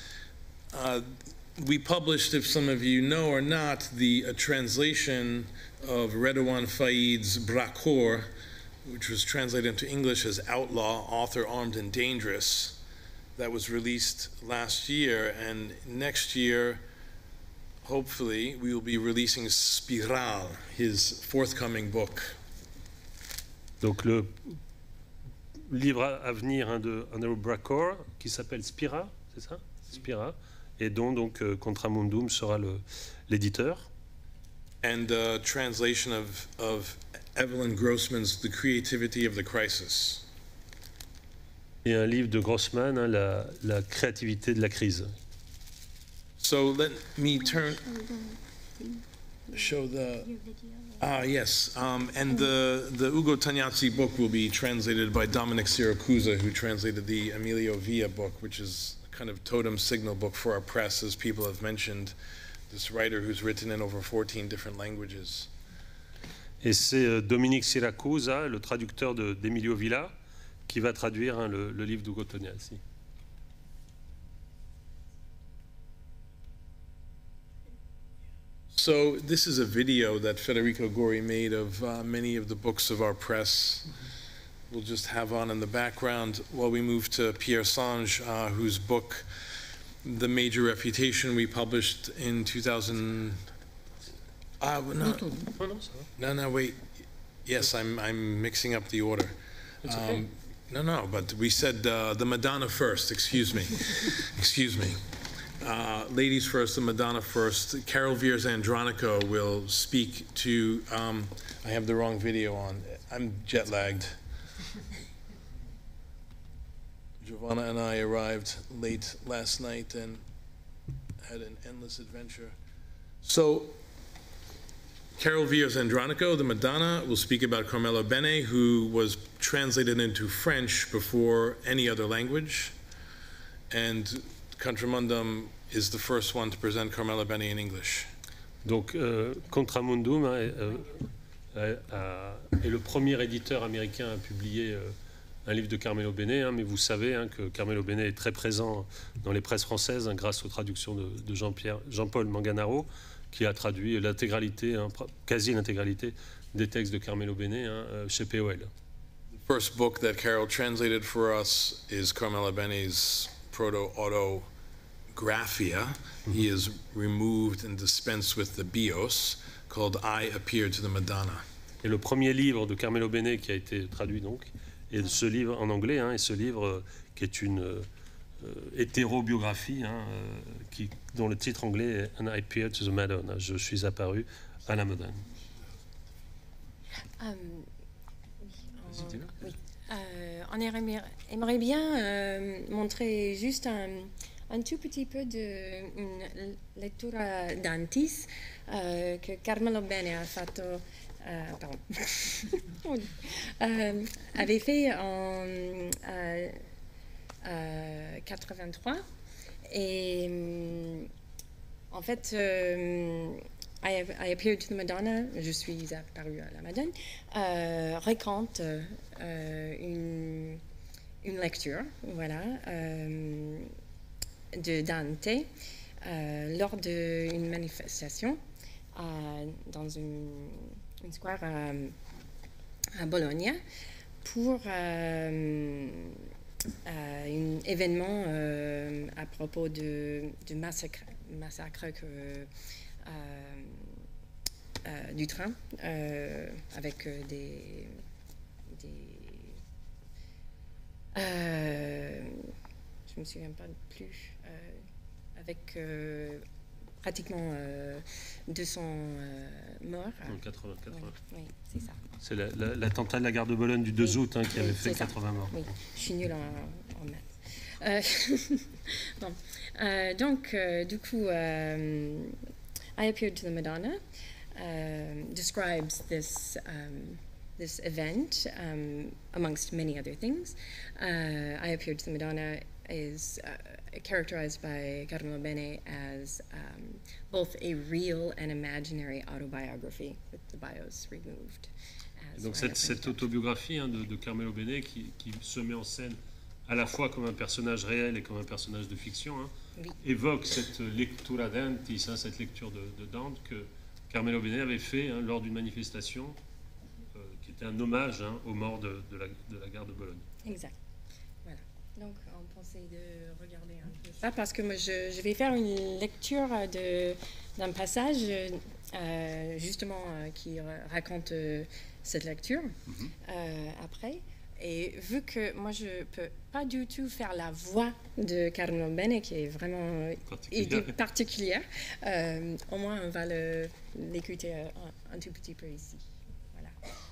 we published, if some of you know or not, a translation of Redouan Faïd's Brakor, which was translated into English as Outlaw, Author Armed and Dangerous. That was released last year, and next year, hopefully, we will be releasing Spiral, his forthcoming book. Donc le livre à venir, hein, de Andrew Brakor, qui s'appelle Spira, c'est ça? Spira, et dont donc Contramundum sera l'éditeur. And translation of Evelyn Grossman's The Creativity of the Crisis. Et un livre de Grossman, hein, la créativité de la crise. So let me show the... yes, and the Ugo Tognazzi book will be translated by Dominic Siracusa, who translated the Emilio Villa book, which is a kind of totem signal book for our press, as people have mentioned, this writer who's written in over 14 different languages. Et c'est Dominique Siracusa, le traducteur d'Emilio Villa, qui va traduire, hein, le livre d'Ugo Tognazzi. So this is a video that Federico Gori made of many of the books of our press. We'll just have on in the background while we move to Pierre Sange, whose book, The Major Refutation, we published in 2000. No, wait. Yes, I'm mixing up the order. It's okay. No, but we said the Madonna first. Excuse me. Excuse me. ladies first, the Madonna first. Carol Viers Andronico will speak to, I have the wrong video on. I'm jet lagged. Giovanna and I arrived late last night and had an endless adventure. So, Carol Viers Andronico, the Madonna, will speak about Carmelo Bene, who was translated into French before any other language. And Contramundum is the first one to present Carmelo Bene in English. Donc, Contramundum est le premier éditeur américain à publier un livre de Carmelo Bene, mais vous savez que Carmelo Bene est très présent dans les presses françaises grâce aux traductions de Jean-Paul Manganaro, qui a traduit l'intégralité, quasi l'intégralité des textes de Carmelo Bene chez POL. The first book that Carol translated for us is Carmelo Bene's Proto-Autographia. He is removed and dispensed with the bios, called I Appeared to the Madonna. Et le premier livre de Carmelo Bene qui a été traduit donc, et ce livre en anglais, et ce livre qui est une hétérobiographie, dont le titre anglais est And I Appeared to the Madonna. Je suis apparu à la Madone. On aimerait bien montrer juste un tout petit peu de une lettura d'Antis que Carmelo Bene a fatto, avait fait en 83 et en fait I Appeared to the Madonna, je suis apparue à la Madone, raconte une lecture, voilà, de Dante lors d'une manifestation dans une square à Bologne pour un événement à propos de massacre du train avec des je me souviens pas plus avec pratiquement 200 morts. 80. Oui, c'est ça. C'est l'attentat de la gare de Bologne du 2 août qui avait fait 80 morts. Oui, je suis nulle en maths. Bon. Donc, du coup, I Appeared to the Madonna describes this event amongst many other things. I Appeared to the Madonna is characterized by Carmelo Bene as both a real and imaginary autobiography, with the bios removed. Donc cette autobiographie de Carmelo Bene qui se met en scène à la fois comme un personnage réel et comme un personnage de fiction, oui, évoque cette lectura d'Antis, cette lecture de Dante que Carmelo Bene avait fait lors d'une manifestation qui était un hommage aux morts de la gare de Bologne. Exact. Voilà. Donc on pensait de regarder un peu ça parce que moi je vais faire une lecture d'un passage justement qui raconte cette lecture après. Et vu que moi je peux pas du tout faire la voix de Carmelo Bene qui est vraiment particulière, au moins on va l'écouter un tout petit peu ici. Voilà.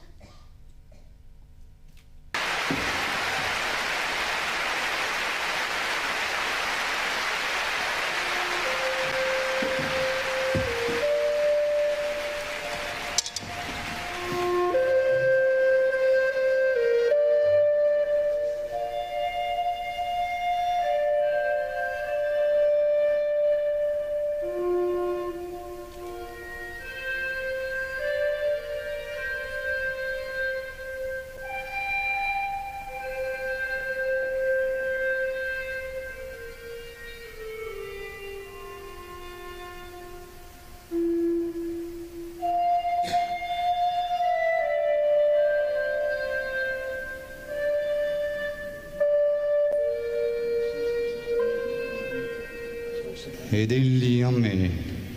Ed egli a me,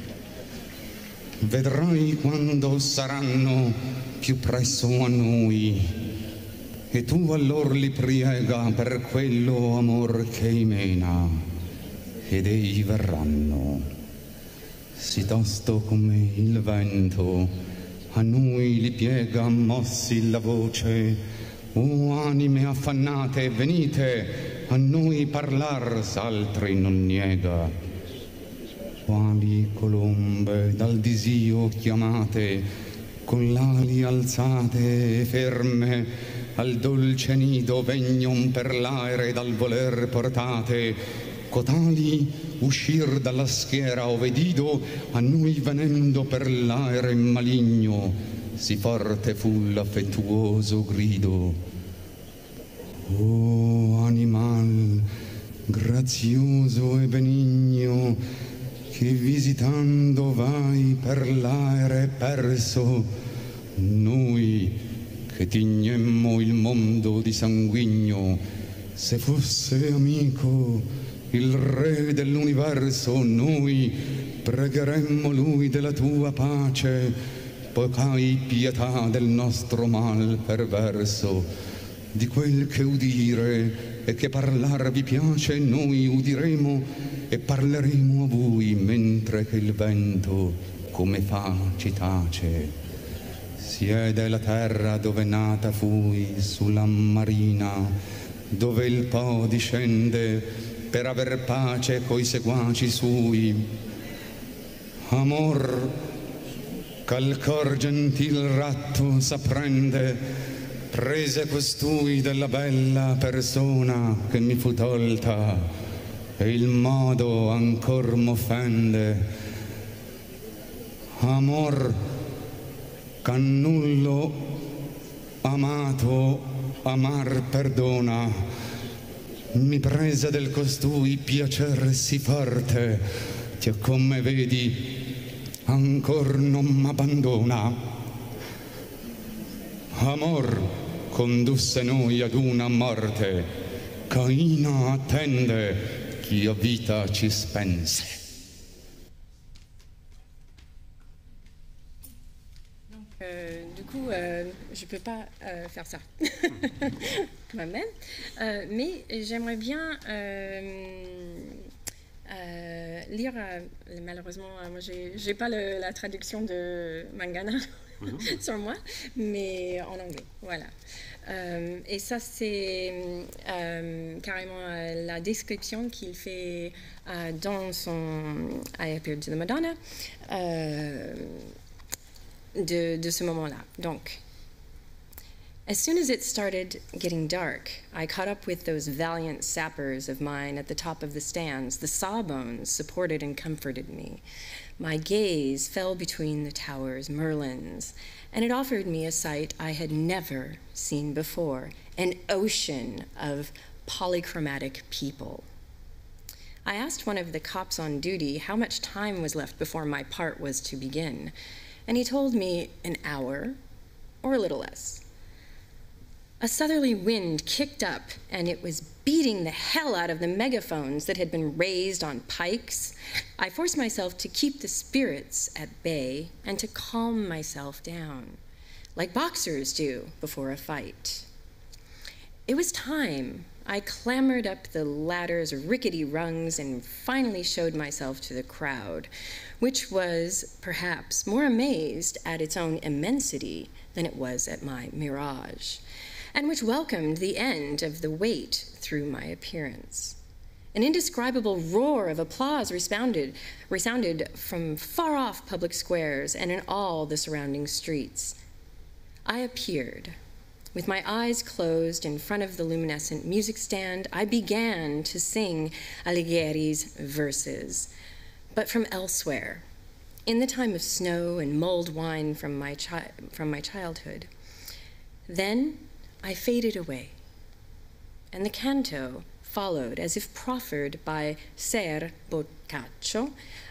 vedrai quando saranno più presso a noi, e tu allor li priega per quello amor che imena, ed ei verranno. Sì tosto come il vento, a noi li piega mossi la voce. O anime affannate, venite, a noi parlar s'altri non niega. Quali colombe dal disio chiamate, con l'ali alzate e ferme, al dolce nido vegnon per l'aere dal voler portate, cotali uscir dalla schiera ove dido, a noi venendo per l'aere maligno, sì forte fu l'affettuoso grido. O animal grazioso e benigno, che visitando vai per l'aere perso, noi che tignemmo il mondo di sanguigno, se fosse amico il re dell'universo, noi pregheremmo lui della tua pace, poiché hai pietà del nostro mal perverso. Di quel che udire e che parlar vi piace, noi udiremo e parleremo a voi, mentre che il vento come fa ci tace. Siede la terra dove nata fui, sulla marina, dove il Po discende per aver pace coi seguaci sui. Amor, ch'al cor gentil ratto s'apprende, prese costui della bella persona che mi fu tolta, e il modo ancor m'offende. Amor, ch'annullo amato amar perdona, mi prese del costui piacer sì forte, che come vedi ancor non m'abbandona. Amor condusse noi ad una morte, Caina attende chi a vita ci spense. Du coup, je ne peux pas faire ça moi-même, mais j'aimerais bien lire, malheureusement, moi j'ai pas la traduction de Mangana sur moi, mais en anglais, voilà. Et ça, c'est carrément la description qu'il fait dans son I Appeared to the Madonna, de ce moment-là. Donc, as soon as it started getting dark, I caught up with those valiant sappers of mine at the top of the stands. The sawbones supported and comforted me. My gaze fell between the tower's merlins, and it offered me a sight I had never seen before, an ocean of polychromatic people. I asked one of the cops on duty how much time was left before my part was to begin, and he told me an hour or a little less. A southerly wind kicked up, and it was beating the hell out of the megaphones that had been raised on pikes. I forced myself to keep the spirits at bay and to calm myself down, like boxers do before a fight. It was time. I clambered up the ladder's rickety rungs and finally showed myself to the crowd, which was perhaps more amazed at its own immensity than it was at my mirage, and which welcomed the end of the wait through my appearance. An indescribable roar of applause resounded from far-off public squares and in all the surrounding streets. I appeared. With my eyes closed in front of the luminescent music stand, I began to sing Alighieri's verses, but from elsewhere, in the time of snow and mulled wine from my childhood. Then I faded away, and the canto followed as if proffered by Ser Boccaccio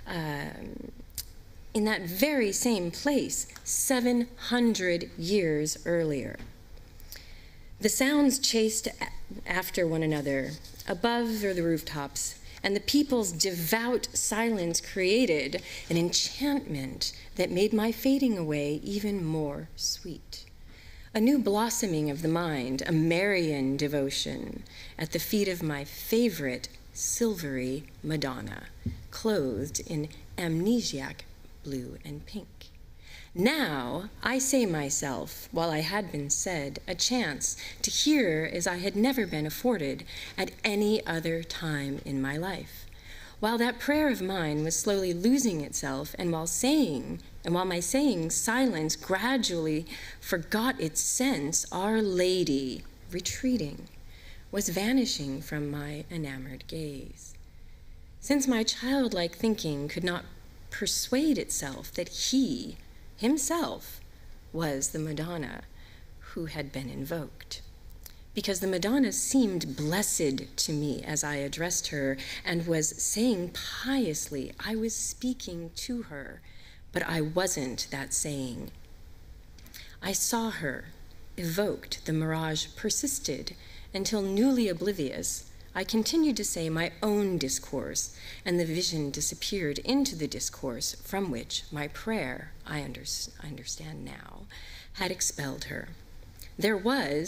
in that very same place 700 years earlier. The sounds chased after one another above the rooftops, and the people's devout silence created an enchantment that made my fading away even more sweet. A new blossoming of the mind, a Marian devotion at the feet of my favorite silvery Madonna, clothed in amnesiac blue and pink. Now I say myself, while I had been said, a chance to hear as I had never been afforded at any other time in my life. While that prayer of mine was slowly losing itself, and while my saying silence gradually forgot its sense, Our Lady, retreating, was vanishing from my enamored gaze. Since my childlike thinking could not persuade itself that he, himself, was the Madonna who had been invoked, because the Madonna seemed blessed to me as I addressed her and was saying piously, I was speaking to her, but I wasn't that saying. I saw her, evoked, the mirage persisted, until newly oblivious, I continued to say my own discourse, and the vision disappeared into the discourse from which my prayer, I understand now, had expelled her. There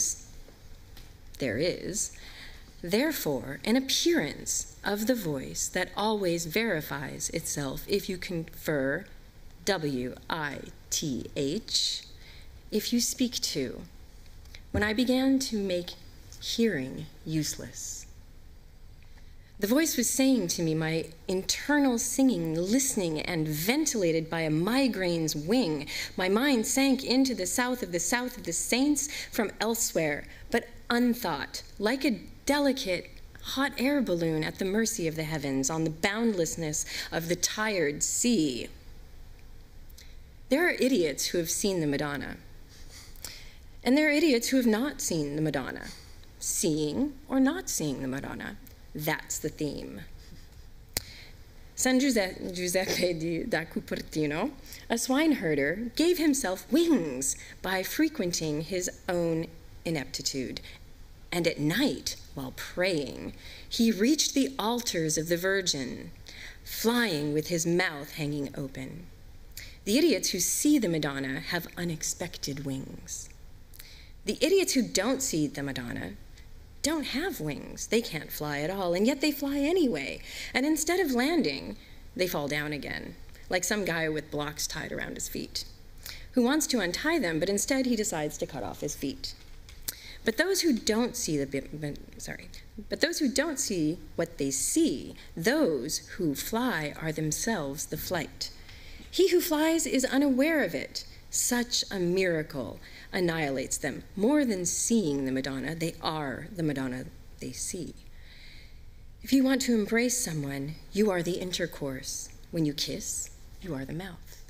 is, therefore, an appearance of the voice that always verifies itself if you confer W-I-T-H, if you speak to. When I began to make hearing useless, the voice was saying to me, my internal singing, listening, and ventilated by a migraine's wing. My mind sank into the south of the saints from elsewhere, but unthought, like a delicate hot air balloon at the mercy of the heavens on the boundlessness of the tired sea. There are idiots who have seen the Madonna, and there are idiots who have not seen the Madonna. Seeing or not seeing the Madonna. That's the theme. San Giuseppe da Cupertino, a swineherder, gave himself wings by frequenting his own ineptitude. And at night, while praying, he reached the altars of the Virgin, flying with his mouth hanging open. The idiots who see the Madonna have unexpected wings. The idiots who don't see the Madonna don't have wings. They can't fly at all, and yet they fly anyway. And instead of landing, they fall down again, like some guy with blocks tied around his feet, who wants to untie them, but instead he decides to cut off his feet. But those who don't see what they see, those who fly are themselves the flight. He who flies is unaware of it. Such a miracle annihilates them. More than seeing the Madonna, they are the Madonna they see. If you want to embrace someone, you are the intercourse. When you kiss, you are the mouth.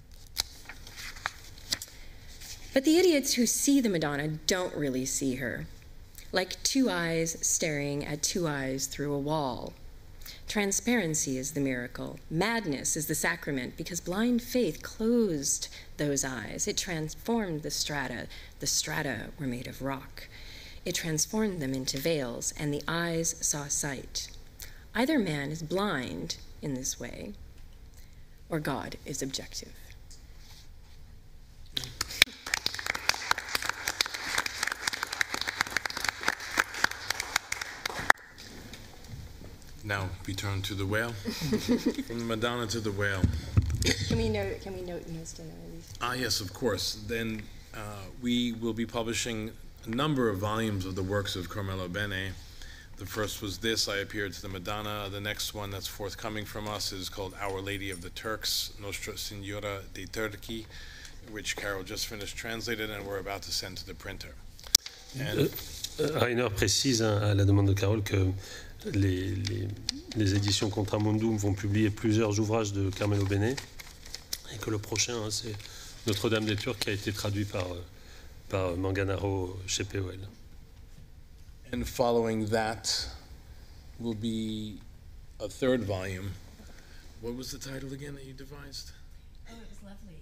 But the idiots who see the Madonna don't really see her, like two eyes staring at two eyes through a wall. Transparency is the miracle. Madness is the sacrament, because blind faith closed those eyes. It transformed the strata. The strata were made of rock. It transformed them into veils, and the eyes saw sight. Either man is blind in this way, or God is objective. Now we turn to the whale. From the Madonna to the whale. Can we note most of these? Yes, of course. Then we will be publishing a number of volumes of the works of Carmelo Bene. The first was this, I Appeared to the Madonna. The next one that's forthcoming from us is called Our Lady of the Turks, Nostra Signora dei Turchi, which Carol just finished translated and we're about to send to the printer. And Rainer précise à la demande de Carole que les éditions Contramundum vont publier plusieurs ouvrages de Carmelo Bene et que le prochain, c'est Notre-Dame des Turcs qui a été traduit par Manganaro chez POL. And following that will be a third volume. What was the title again that you devised? Oh, it was lovely.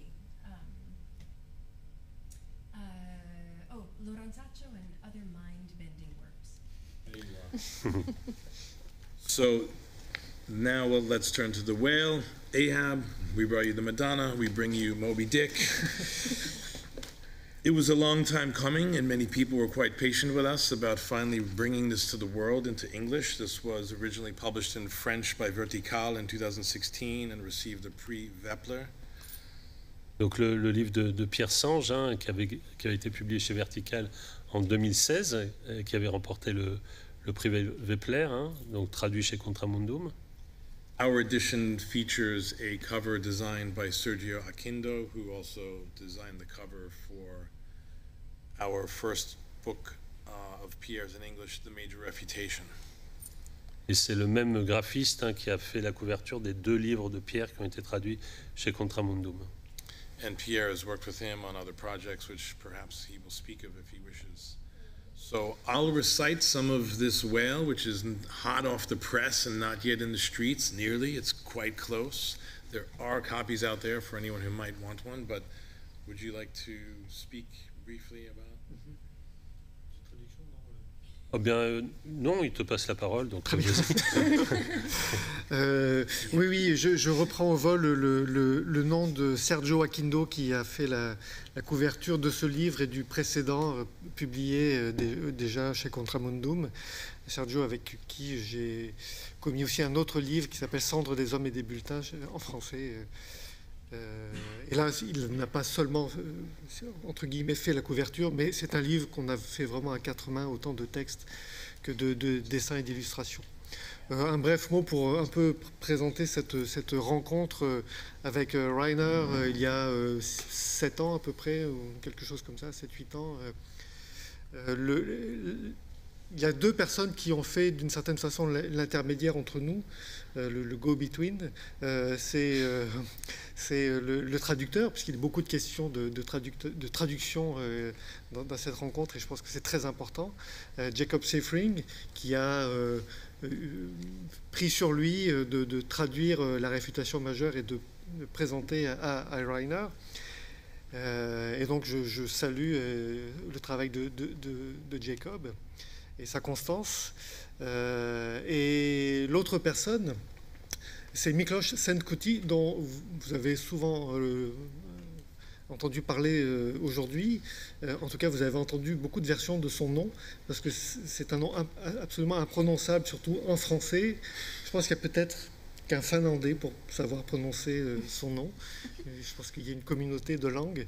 Lorenzaccio and Other Mind-Bending Works. There you are. So now let's turn to the whale. Ahab, we brought you the Madonna, we bring you Moby Dick. It was a long time coming, and many people were quite patient with us about finally bringing this to the world into English. This was originally published in French by Vertical in 2016 and received a prix Vepler. Donc le livre de Pierre Sange, hein, qui avait été publié chez Vertical en 2016, qui avait remporté le prix Vepler, hein, donc traduit chez Contramundum. Our edition features a cover designed by Sergio Aquindo, who also designed the cover for our first book of Pierre's in English, The Major Refutation. Et c'est le même graphiste, hein, qui a fait la couverture des 2 livres de Pierre qui ont été traduits chez Contramundum. And Pierre has worked with him on other projects, which perhaps he will speak of if he wishes. So I'll recite some of this whale, which is hot off the press and not yet in the streets, nearly. It's quite close. There are copies out there for anyone who might want one, but would you like to speak briefly about? Oh bien, non, il te passe la parole. Donc Très bien. Oui, je reprends au vol le nom de Sergio Aquindo qui a fait la couverture de ce livre et du précédent publié déjà chez Contramundum. Sergio, avec qui j'ai commis aussi un autre livre qui s'appelle Cendres des hommes et des bulletins en français. Et là, il n'a pas seulement, entre guillemets, fait la couverture, mais c'est un livre qu'on a fait vraiment à 4 mains, autant de textes que de dessins et d'illustrations. Un bref mot pour un peu présenter cette rencontre avec Rainer il y a 7 ans à peu près, ou quelque chose comme ça, 7-8 ans. Il y a 2 personnes qui ont fait d'une certaine façon l'intermédiaire entre nous, le go-between. C'est le traducteur, puisqu'il y a beaucoup de questions de traduction dans cette rencontre, et je pense que c'est très important. Jacob Seyfried, qui a pris sur lui de traduire la réfutation majeure et de présenter à Rainer. Et donc je salue le travail de Jacob et sa constance. Et l'autre personne, c'est Miklos Szentkuti, dont vous avez souvent entendu parler aujourd'hui. En tout cas, vous avez entendu beaucoup de versions de son nom, parce que c'est un nom absolument imprononçable, surtout en français. Je pense qu'il y a peut-être qu'un Finlandais pour savoir prononcer son nom. Je pense qu'il y a une communauté de langues.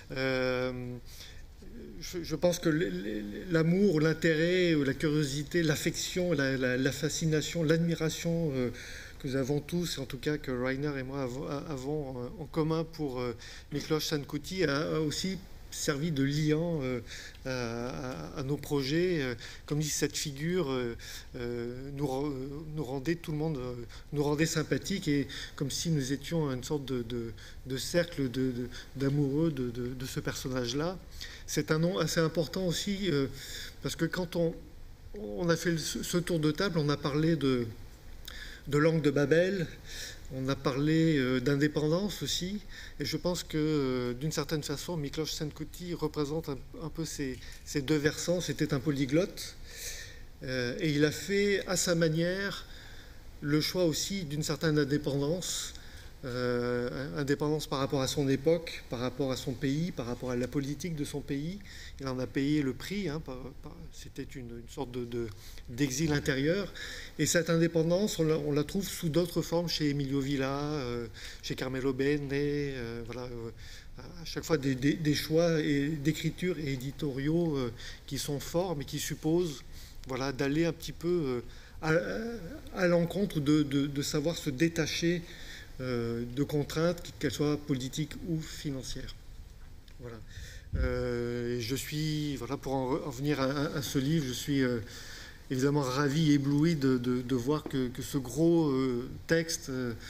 Je pense que l'amour, l'intérêt, la curiosité, l'affection, la fascination, l'admiration que nous avons tous, et en tout cas que Rainer et moi avons en commun pour Miklos Szentkuti, a aussi servi de liant à nos projets, comme dit cette figure nous rendait tout le monde nous rendait sympathiques, et comme si nous étions une sorte de cercle d'amoureux de ce personnage-là. C'est un nom assez important aussi, parce que quand on a fait ce tour de table, on a parlé de langue de Babel, on a parlé d'indépendance aussi, et je pense que d'une certaine façon, Miklos Szentkuti représente un peu ces 2 versants. C'était un polyglotte, et il a fait à sa manière le choix aussi d'une certaine indépendance, indépendance par rapport à son époque, par rapport à son pays, par rapport à la politique de son pays. Il en a payé le prix, hein, c'était une sorte d'exil intérieur. Et cette indépendance, on la trouve sous d'autres formes chez Emilio Villa, chez Carmelo Bene, voilà, à chaque fois des choix d'écriture et éditoriaux qui sont forts, mais qui supposent, voilà, d'aller un petit peu à l'encontre de savoir se détacher de contraintes, qu'elles soient politiques ou financières. Voilà. Je suis, voilà, pour en venir à ce livre, je suis évidemment ravi, ébloui de voir que ce gros texte,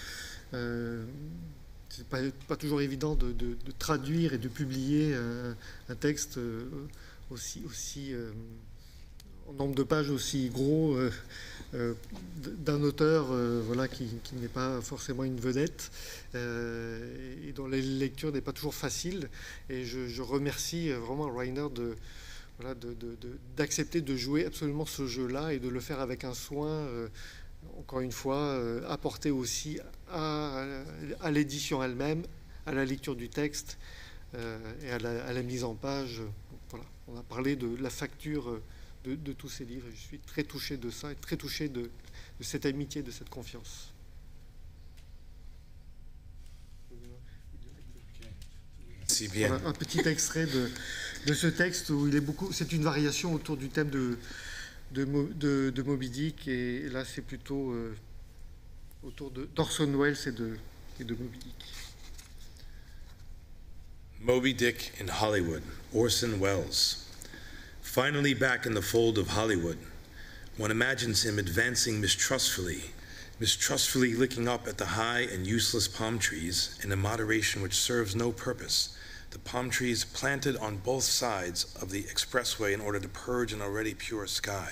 c'est pas toujours évident de traduire et de publier un texte aussi en nombre de pages aussi gros, d'un auteur voilà, qui n'est pas forcément une vedette, et dont la lecture n'est pas toujours facile. Et je remercie vraiment Rainer d'accepter de jouer absolument ce jeu-là et de le faire avec un soin, encore une fois, apporté aussi à l'édition elle-même, à la lecture du texte, et à la mise en page. Voilà, on a parlé de la facture de tous ces livres. Je suis très touché de ça et très touché de cette amitié, de cette confiance. Voilà, un petit extrait de ce texte où il est beaucoup. C'est une variation autour du thème de Moby Dick, et là c'est plutôt autour d'Orson Welles et de Moby Dick. Moby Dick in Hollywood, Orson Welles. Finally back in the fold of Hollywood, one imagines him advancing mistrustfully looking up at the high and useless palm trees in a moderation which serves no purpose. The palm trees planted on both sides of the expressway in order to purge an already pure sky.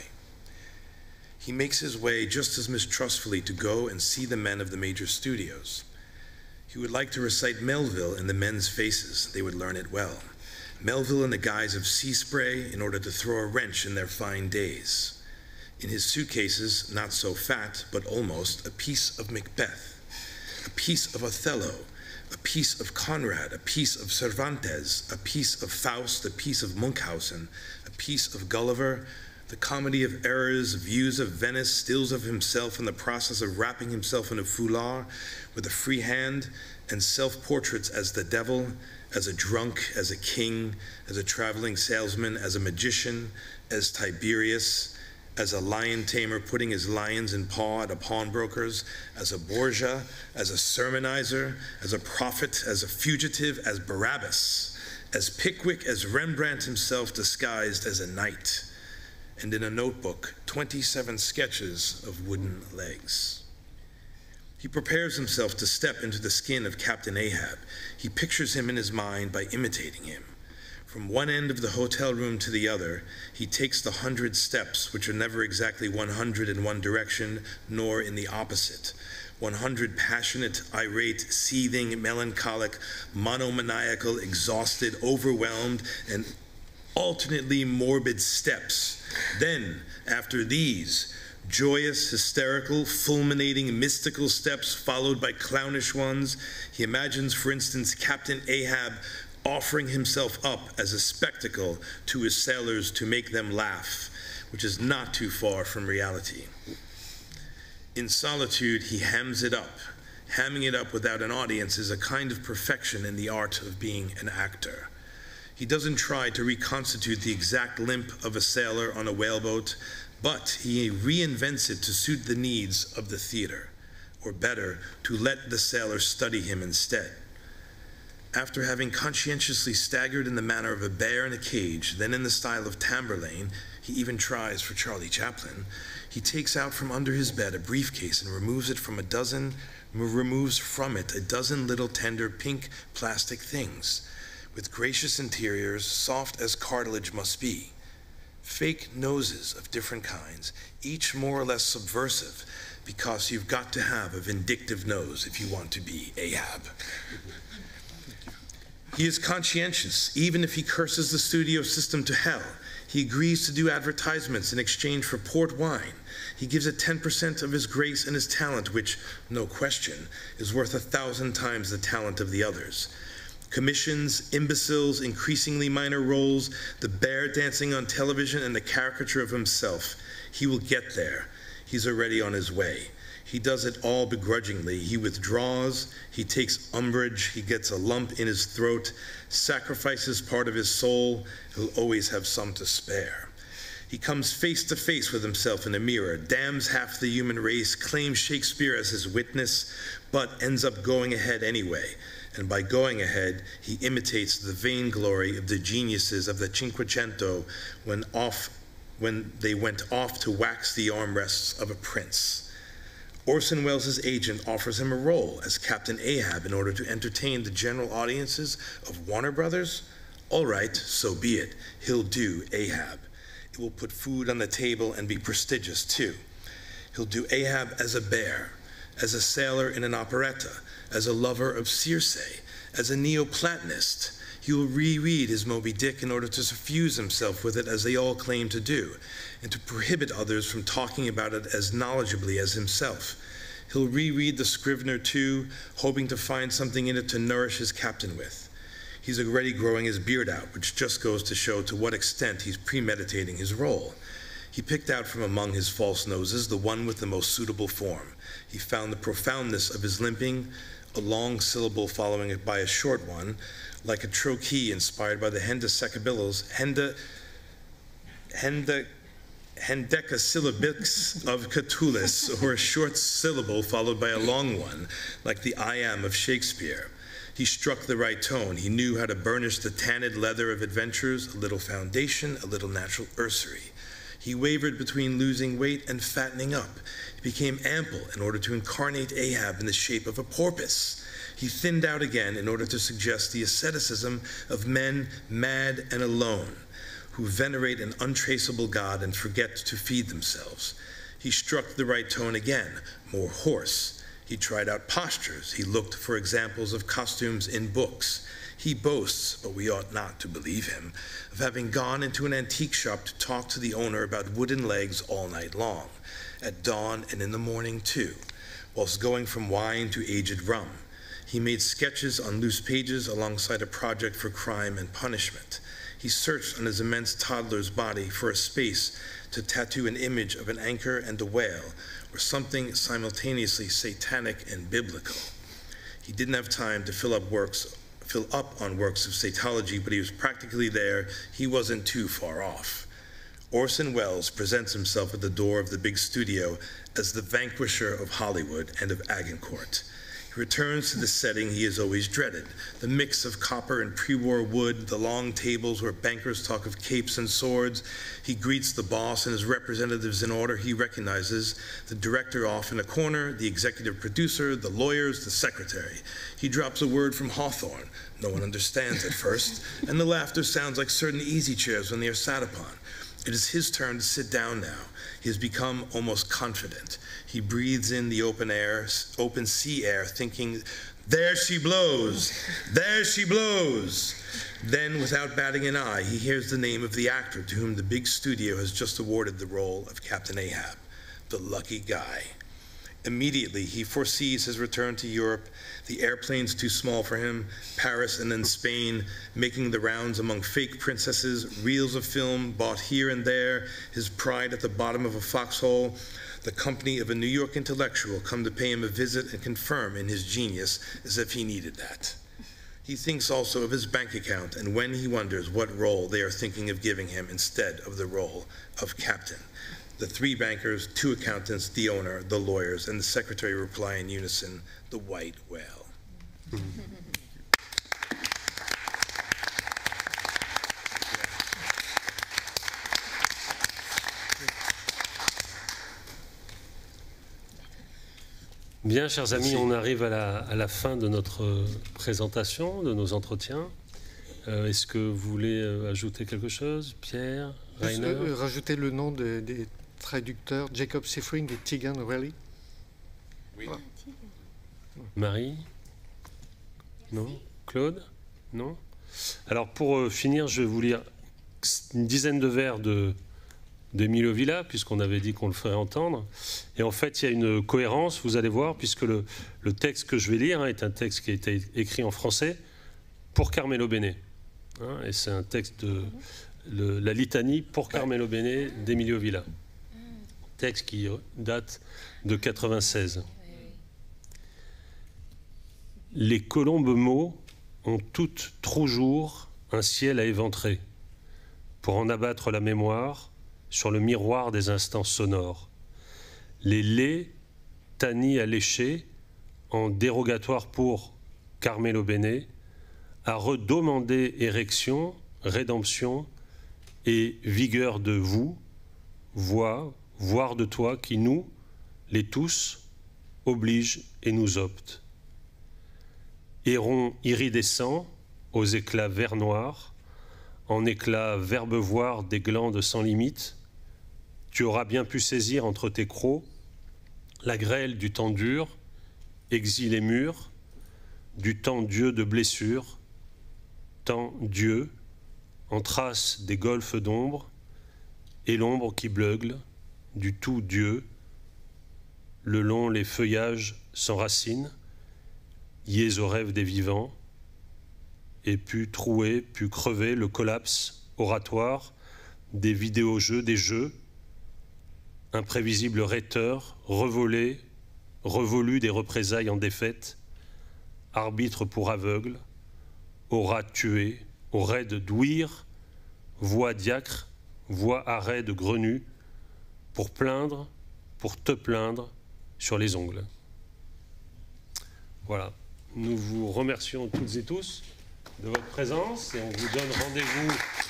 He makes his way just as mistrustfully to go and see the men of the major studios. He would like to recite Melville in the men's faces. They would learn it well. Melville in the guise of sea spray in order to throw a wrench in their fine days. In his suitcases, not so fat, but almost, a piece of Macbeth, a piece of Othello, a piece of Conrad, a piece of Cervantes, a piece of Faust, a piece of Munchausen, a piece of Gulliver, the comedy of errors, views of Venice, stills of himself in the process of wrapping himself in a foulard with a free hand, and self-portraits as the devil, as a drunk, as a king, as a traveling salesman, as a magician, as Tiberius, as a lion tamer putting his lions in paw at a pawnbroker's, as a Borgia, as a sermonizer, as a prophet, as a fugitive, as Barabbas, as Pickwick, as Rembrandt himself disguised as a knight, and in a notebook, 27 sketches of wooden legs. He prepares himself to step into the skin of Captain Ahab. He pictures him in his mind by imitating him. From one end of the hotel room to the other, he takes the 100 steps, which are never exactly 100 in one direction, nor in the opposite. 100 passionate, irate, seething, melancholic, monomaniacal, exhausted, overwhelmed, and alternately morbid steps. Then, after these, joyous, hysterical, fulminating, mystical steps followed by clownish ones, he imagines, for instance, Captain Ahab offering himself up as a spectacle to his sailors to make them laugh, which is not too far from reality. In solitude, he hams it up. Hamming it up without an audience is a kind of perfection in the art of being an actor. He doesn't try to reconstitute the exact limp of a sailor on a whaleboat, but he reinvents it to suit the needs of the theater, or better, to let the sailor study him instead. After having conscientiously staggered in the manner of a bear in a cage, then in the style of Tamburlaine, he even tries for Charlie Chaplin, he takes out from under his bed a briefcase and removes from it a dozen little tender pink plastic things, with gracious interiors, soft as cartilage must be. Fake noses of different kinds, each more or less subversive, because you've got to have a vindictive nose if you want to be Ahab. He is conscientious, even if he curses the studio system to hell. He agrees to do advertisements in exchange for port wine. He gives it 10% of his grace and his talent, which, no question, is worth 1,000 times the talent of the others. Commissions, imbeciles, increasingly minor roles, the bear dancing on television, and the caricature of himself. He will get there. He's already on his way. He does it all begrudgingly. He withdraws, he takes umbrage, he gets a lump in his throat, sacrifices part of his soul. He'll always have some to spare. He comes face to face with himself in a mirror, damns half the human race, claims Shakespeare as his witness, but ends up going ahead anyway. And by going ahead, he imitates the vainglory of the geniuses of the Cinquecento when they went off to wax the armrests of a prince. Orson Welles' agent offers him a role as Captain Ahab in order to entertain the general audiences of Warner Brothers. All right, so be it. He'll do Ahab. It will put food on the table and be prestigious too. He'll do Ahab as a bear, as a sailor in an operetta, as a lover of Circe, as a Neoplatonist. He will reread his Moby Dick in order to suffuse himself with it as they all claim to do, and to prohibit others from talking about it as knowledgeably as himself. He'll reread the Scrivener too, hoping to find something in it to nourish his captain with. He's already growing his beard out, which just goes to show to what extent he's premeditating his role. He picked out from among his false noses the one with the most suitable form. He found the profoundness of his limping, a long syllable following it by a short one, like a trochee inspired by the hendecasyllabics of Catullus, or a short syllable followed by a long one, like the I am of Shakespeare. He struck the right tone. He knew how to burnish the tanned leather of adventures, a little foundation, a little natural usury. He wavered between losing weight and fattening up. He became ample in order to incarnate Ahab in the shape of a porpoise. He thinned out again in order to suggest the asceticism of men mad and alone, who venerate an untraceable God and forget to feed themselves. He struck the right tone again, more hoarse. He tried out postures. He looked for examples of costumes in books. He boasts, but we ought not to believe him, of having gone into an antique shop to talk to the owner about wooden legs all night long, at dawn and in the morning too, whilst going from wine to aged rum. He made sketches on loose pages alongside a project for crime and punishment. He searched on his immense toddler's body for a space to tattoo an image of an anchor and a whale, or something simultaneously satanic and biblical. He didn't have time to fill up on works of satology, but he was practically there. He wasn't too far off. Orson Welles presents himself at the door of the big studio as the vanquisher of Hollywood and of Agincourt. He returns to the setting he has always dreaded, the mix of copper and pre-war wood, the long tables where bankers talk of capes and swords. He greets the boss and his representatives in order he recognizes, the director off in a corner, the executive producer, the lawyers, the secretary. He drops a word from Hawthorne. No one understands at first, and the laughter sounds like certain easy chairs when they are sat upon. It is his turn to sit down now. He has become almost confident. He breathes in the open sea air, thinking, there she blows, there she blows. Then, without batting an eye, he hears the name of the actor to whom the big studio has just awarded the role of Captain Ahab, the lucky guy. Immediately, he foresees his return to Europe, the airplane's too small for him, Paris and then Spain, making the rounds among fake princesses, reels of film bought here and there, his pride at the bottom of a foxhole, the company of a New York intellectual come to pay him a visit and confirm in his genius as if he needed that. He thinks also of his bank account and when he wonders what role they are thinking of giving him instead of the role of captain. The three bankers, two accountants, the owner, the lawyers, and the secretary reply in unison, the white whale. Bien, chers amis, on arrive à la fin de notre présentation, de nos entretiens. Est-ce que vous voulez ajouter quelque chose, Pierre, Rainer? Rajouter le nom des traducteurs, Jacob Seyfried et Tegan Reilly. Oui. Voilà. Marie? Non? Claude? Non? Alors, pour finir, je vais vous lire une dizaine de vers d'Emilio Villa, puisqu'on avait dit qu'on le ferait entendre. Et en fait, il y a une cohérence, vous allez voir, puisque le texte que je vais lire est un texte qui a été écrit en français pour Carmelo Bene. Et c'est un texte de la litanie pour Carmelo Bene d'Emilio Villa. Texte qui date de 96. Les colombes mots ont toutes toujours un ciel à éventrer pour en abattre la mémoire sur le miroir des instants sonores. Les laits tannis à lécher en dérogatoire pour Carmelo Bene à redemander érection, rédemption et vigueur de vous, voire de toi qui nous, les tous, oblige et nous opte. Héron iridescent aux éclats vert noir, en éclats verbevoirs des glandes sans limite, tu auras bien pu saisir entre tes crocs la grêle du temps dur, exilé mûr, du temps Dieu de blessures, temps Dieu, en trace des golfes d'ombre, et l'ombre qui bleugle, du tout Dieu, le long les feuillages sans racines, liés au rêve des vivants, ait pu trouer, pu crever le collapse oratoire des vidéojeux, des jeux, imprévisible rhéteur, revolé, revolu des représailles en défaite, arbitre pour aveugle, aura tué, aurait de douire, voix diacre, voix arrêt de grenu, pour plaindre, pour te plaindre sur les ongles. Voilà, nous vous remercions toutes et tous de votre présence et on vous donne rendez-vous.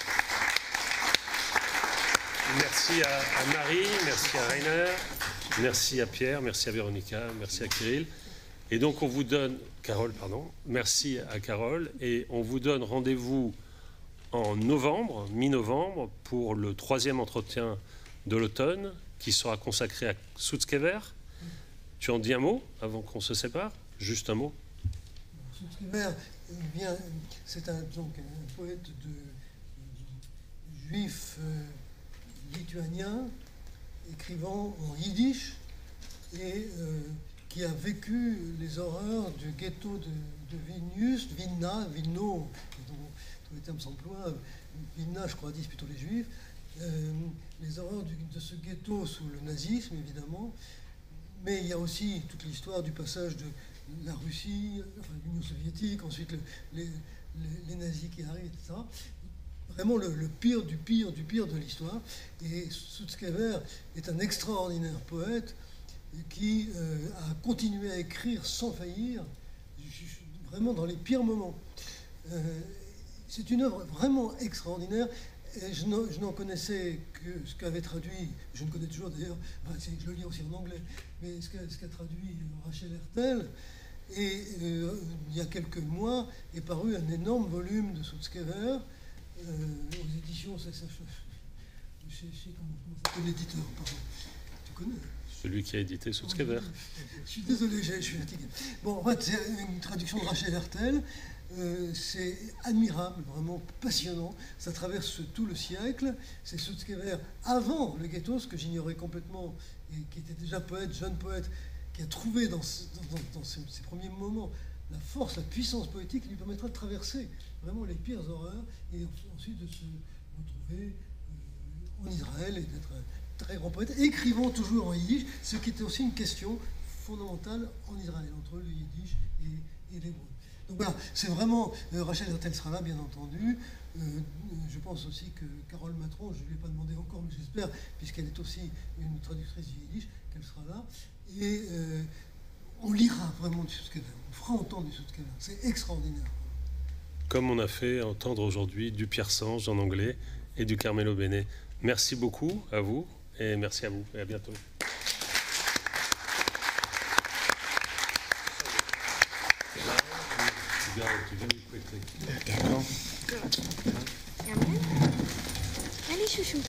Merci à Marie, merci à Rainer, merci à Pierre, merci à Véronica, merci à Kirill. Et donc on vous donne, Carole, pardon, merci à Carole, et on vous donne rendez-vous en novembre, mi-novembre, pour le 3e entretien de l'automne qui sera consacré à Sutzkever. Tu en dis un mot avant qu'on se sépare? Juste un mot. Sutzkever, c'est un poète juif lituanien, écrivant en yiddish, et qui a vécu les horreurs du ghetto de Vilnius, Vilno, dont tous les termes s'emploient, Vilna, je crois, disent plutôt les juifs, les horreurs de ce ghetto sous le nazisme, évidemment, mais il y a aussi toute l'histoire du passage de la Russie, enfin l'Union soviétique, ensuite les nazis qui arrivent, etc. Vraiment le pire du pire du pire de l'histoire. Et Sutzkever est un extraordinaire poète qui a continué à écrire sans faillir, vraiment dans les pires moments. C'est une œuvre vraiment extraordinaire. Et je n'en connaissais que ce qu'avait traduit, je ne connais toujours d'ailleurs, enfin, je le lis aussi en anglais, mais ce qu'a traduit Rachel Hertel. Et il y a quelques mois est paru un énorme volume de Sutzkever aux éditions, je sais comment s'appelle l'éditeur, pardon. Tu connais? Celui qui a édité Sutzkever. Je suis désolé, je suis fatigué. Bon, en fait, c'est une traduction de Rachel Hertel. C'est admirable, vraiment passionnant. Ça traverse tout le siècle. C'est Sutzkever avant le ghetto, ce que j'ignorais complètement, et qui était déjà poète, jeune poète, qui a trouvé dans ses premiers moments la force, la puissance poétique qui lui permettra de traverser vraiment les pires horreurs et ensuite de se retrouver en Israël et d'être un très grand poète, écrivant toujours en yiddish, ce qui était aussi une question fondamentale en Israël, entre le yiddish et l'hébreu. Donc voilà, c'est vraiment, Rachel Hertel sera là, bien entendu. Je pense aussi que Carole Matron, je ne lui ai pas demandé encore, mais j'espère, puisqu'elle est aussi une traductrice du yiddish, qu'elle sera là. Et on lira vraiment du Sutzkever, on fera entendre du Sutzkever. C'est extraordinaire. Comme on a fait entendre aujourd'hui du Pierre Sange en anglais et du Carmelo Bene. Merci beaucoup à vous, et merci à vous, et à bientôt. D'accord. Allez, chouchou.